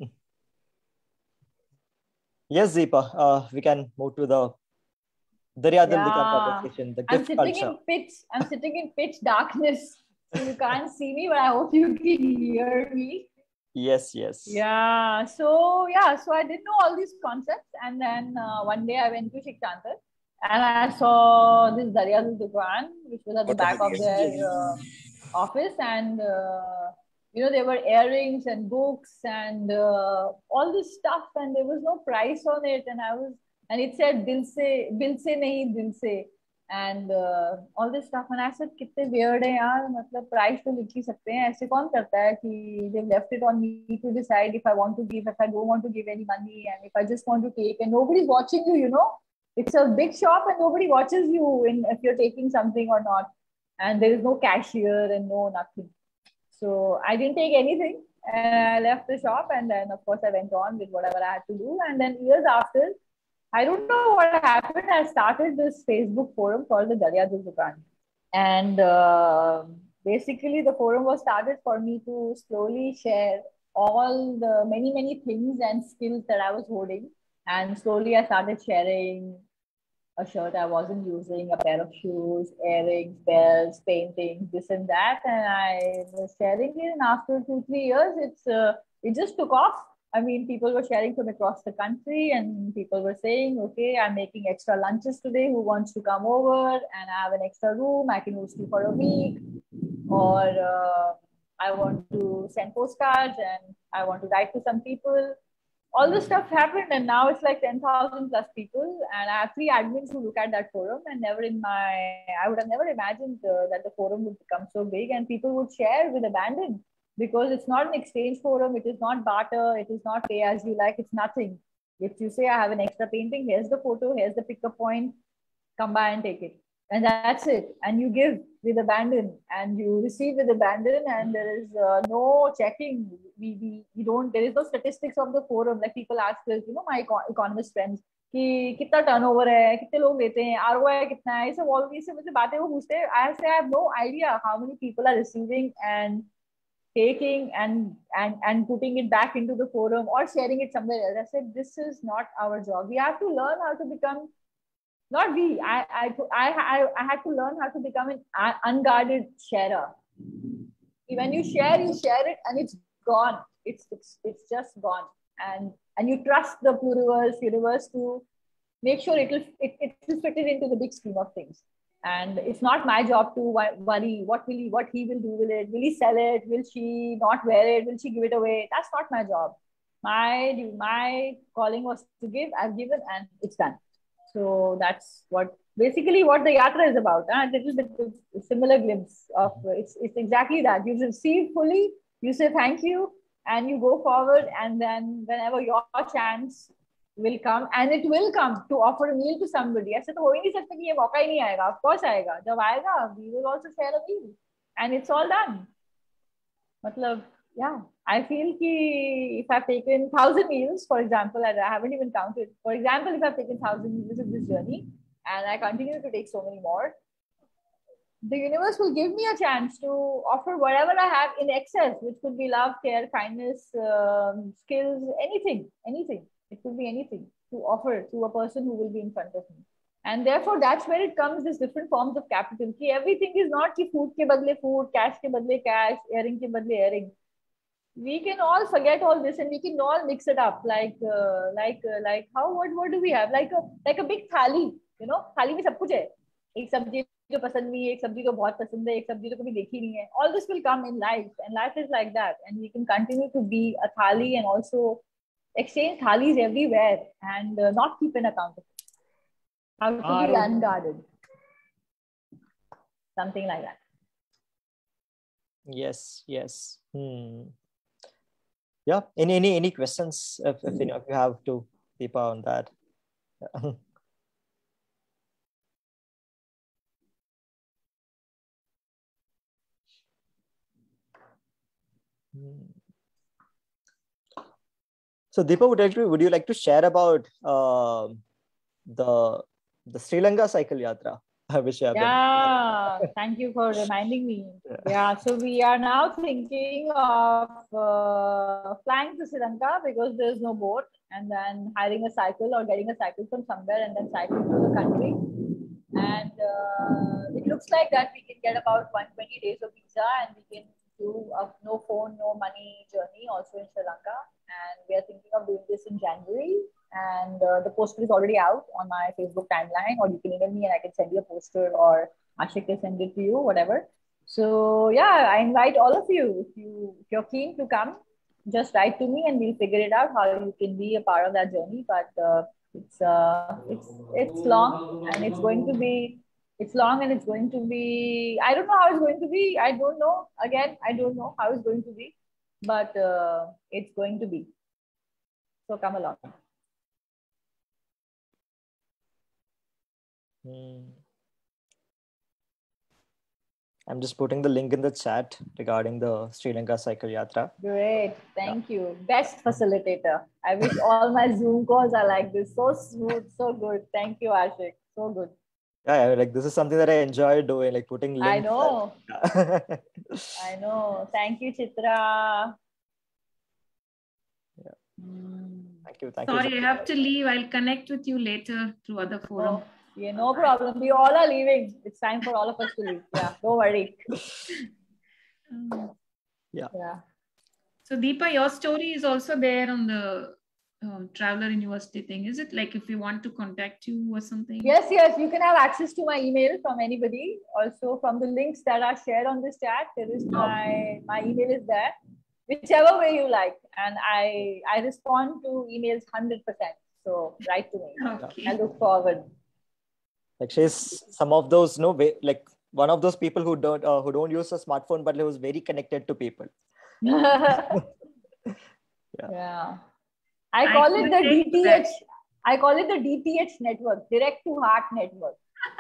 Yes, Deepa, uh, we can move to the Daryadil yeah. conversation, the I'm gift sitting culture. in pitch. I'm sitting in pitch darkness. So you can't see me, but I hope you can hear me. Yes, yes. Yeah. So yeah. So I didn't know all these concepts, and then uh, one day I went to Shikchantar, and I saw this Daryadil Dukan, which was at the back of their uh, office, and uh, you know, there were earrings and books and uh, all this stuff, and there was no price on it, and I was, and it said "Dil se, bil se nahi, dil se," and uh, all this stuff, and I said, "कितने weird है यार, मतलब price तो लिख ही सकते हैं, ऐसे कौन करता है कि they've left it on me to decide if I want to give, if I don't want to give any money, and if I just want to take, and nobody's watching you, you know, it's a big shop and nobody watches you in if you're taking something or not, and there is no cashier and no nothing." So I didn't take anything, and I left the shop, and then of course I went on with whatever I had to do, and then years after, I don't know what happened. I started this Facebook forum called the Daryadil Dukan. And uh, basically, the forum was started for me to slowly share all the many, many things and skills that I was holding. And slowly, I started sharing a shirt I wasn't using, a pair of shoes, earrings, bells, paintings, this and that. And I was sharing it. And after two, three years, it's uh, it just took off. I mean, people were sharing from across the country, and people were saying, okay, I'm making extra lunches today. Who wants to come over? And I have an extra room. I can host you for a week. Or uh, I want to send postcards and I want to write to some people. All this stuff happened, and now it's like ten thousand plus people, and I have three admins who look at that forum. And never in my, I would have never imagined uh, that the forum would become so big and people would share with abandon, because it's not an exchange forum. It is not barter. It is not pay as you like. It's nothing. If you say, I have an extra painting, here's the photo, here's the pickup point, come by and take it. And that's it. And you give with abandon and you receive with abandon, and there is uh, no checking. We, we, we don't, there is no statistics of the forum. Like people ask us, you know, my economist friends, कि कितना turnover है, कितने लोग लेते हैं, R O I कितना है, ये सब all these मुझे बातें वो पूछते हैं. I say I have no idea how many people are receiving and taking and and and putting it back into the forum or sharing it somewhere else. I said, this is not our job. We have to learn how to become, not we, I I I, I had to learn how to become an unguarded sharer. When you share, you share it and it's gone. It's it's it's just gone. And and you trust the pluriverse universe to make sure it will it, it will fit it into the big scheme of things. And it's not my job to worry what will he, what he will do with it. Will he sell it? Will she not wear it? Will she give it away? That's not my job. My my calling was to give. I've given, and it's done. So that's what basically what the yatra is about. Huh? A little bit of similar glimpse of it's it's exactly that. You receive fully. You say thank you, and you go forward. And then whenever your chance will come, and it will come, to offer a meal to somebody. ऐसे तो हो ही नहीं सकता कि ये मौका ही नहीं आएगा. Of course आएगा. जब आएगा, we will also share a meal, and it's all done. मतलब, yeah, I feel कि if I've taken thousand meals, for example, and I haven't even counted. For example, if I've taken thousand meals in this journey, and I continue to take so many more, the universe will give me a chance to offer whatever I have in excess, which could be love, care, kindness, um, skills, anything, anything. It could be anything to offer to a person who will be in front of me. And therefore, that's where it comes, these different forms of capital. Ki everything is not ki food ke badle food, cash ke badle cash, earring ke badle earring. We can all forget all this and we can all mix it up. Like, uh, like, uh, like how, what, what do we have? Like a, like a big thali, you know, thali mein sab kuch hai. Ek sabji jo pasand nahi hai, ek sabji jo bahut pasand hai, ek sabji jo kabhi dekhi nahi hai. All this will come in life, and life is like that. And we can continue to be a thali and also exchange thalis everywhere and uh, not keep an account of it. How to be unguarded. Something like that. Yes, yes. Hmm. Yeah. Any any any questions if, if you know if you have to deeper on that? Yeah. hmm. So Deepa, would you like to, would you like to share about uh, the the Sri Lanka cycle yatra? Which you yeah, thank you for reminding me. Yeah. yeah, so we are now thinking of uh, flying to Sri Lanka because there's no boat, and then hiring a cycle or getting a cycle from somewhere and then cycling through the country. And uh, it looks like that we can get about one hundred twenty days of visa, and we can do a no phone, no money journey also in Sri Lanka. And we are thinking of doing this in January. And uh, the poster is already out on my Facebook timeline, or you can email me and I can send you a poster, or Ashik can send it to you, whatever. So yeah, I invite all of you. If, you, if you're keen to come, just write to me and we'll figure it out how you can be a part of that journey. But uh, it's uh, it's it's long and it's going to be it's long and it's going to be. I don't know how it's going to be. I don't know. Again, I don't know how it's going to be, but uh, it's going to be. So come along. Hmm. I'm just putting the link in the chat regarding the Sri Lanka cycle yatra. Great, thank yeah. you. Best facilitator. I wish all my Zoom calls are like this. So smooth, so good. Thank you, Ashik. So good. Yeah, like this is something that I enjoy doing, like putting links. I know. I know. Thank you, Chitra. Yeah. Mm. Thank you. Thank Sorry, you. I have to leave. I'll connect with you later through other forum. Oh. Yeah, no problem. We all are leaving. It's time for all of us to leave. Yeah, don't worry. yeah. Yeah. So Deepa, your story is also there on the uh, Traveller University thing? Is it like if we want to contact you or something? Yes, yes, you can have access to my email from anybody. Also from the links that are shared on this chat, there is my, my email is there, whichever way you like. And I, I respond to emails one hundred percent. So write to me. Okay. I look forward. Like she's some of those, no, way, like one of those people who don't, uh, who don't use a smartphone, but who's very connected to people. yeah. yeah. I call I it the can D T H. I call it the D T H network, direct to heart network.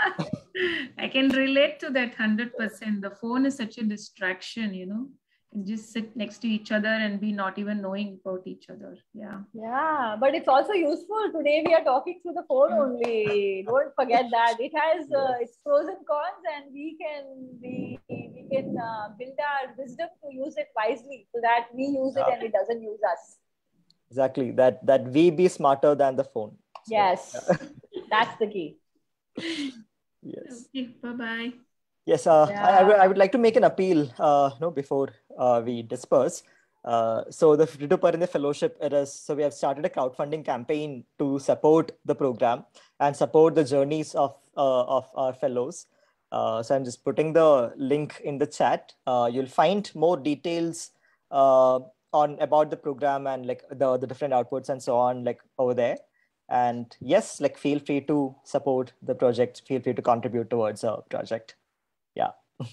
I can relate to that one hundred percent. The phone is such a distraction, you know, and just sit next to each other and be not even knowing about each other. Yeah. Yeah, but it's also useful. Today we are talking through the phone only. Don't forget that. It has uh, its pros and cons, and we can we, we can uh, build our wisdom to use it wisely so that we use it and it doesn't use us. Exactly. That that we be smarter than the phone. So, yes, yeah. That's the key. Yes. Okay. Bye bye. Yes. Uh, Yeah. I, I, w- I would like to make an appeal. Uh, no, before uh, we disperse. Uh, so the fifty-two Parinde Fellowship, it is, so we have started a crowdfunding campaign to support the program and support the journeys of uh, of our fellows. Uh, so I'm just putting the link in the chat. Uh, you'll find more details uh, on about the program and like the, the different outputs and so on, like over there. And yes, like feel free to support the project. Feel free to contribute towards the project. Yeah.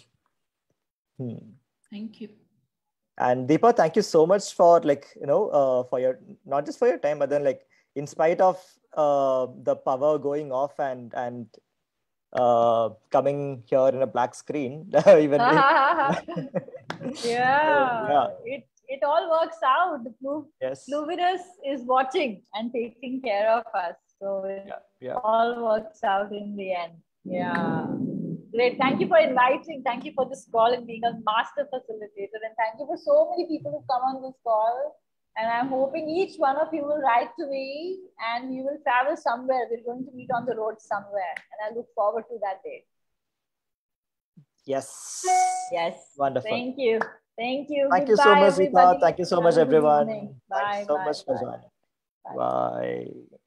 hmm. Thank you. And Deepa, thank you so much for like, you know, uh, for your, not just for your time, but then like in spite of uh, the power going off and, and uh, coming here in a black screen, even. yeah. yeah. It, it all works out. The Flu- yes. Fluvidus is watching and taking care of us. So it yeah. Yeah. all works out in the end. Yeah. Great. Thank you for inviting. Thank you for this call and being a master facilitator. And thank you for so many people who've come on this call. And I'm hoping each one of you will write to me and we will travel somewhere. We're going to meet on the road somewhere. And I look forward to that day. Yes. Yes. Wonderful. Thank you. Thank you. Thank Goodbye, you so much, everybody. Deepa. Thank you so Have much, a good everyone. evening. Thank Bye. you so bye, much for bye. joining. Bye. Bye.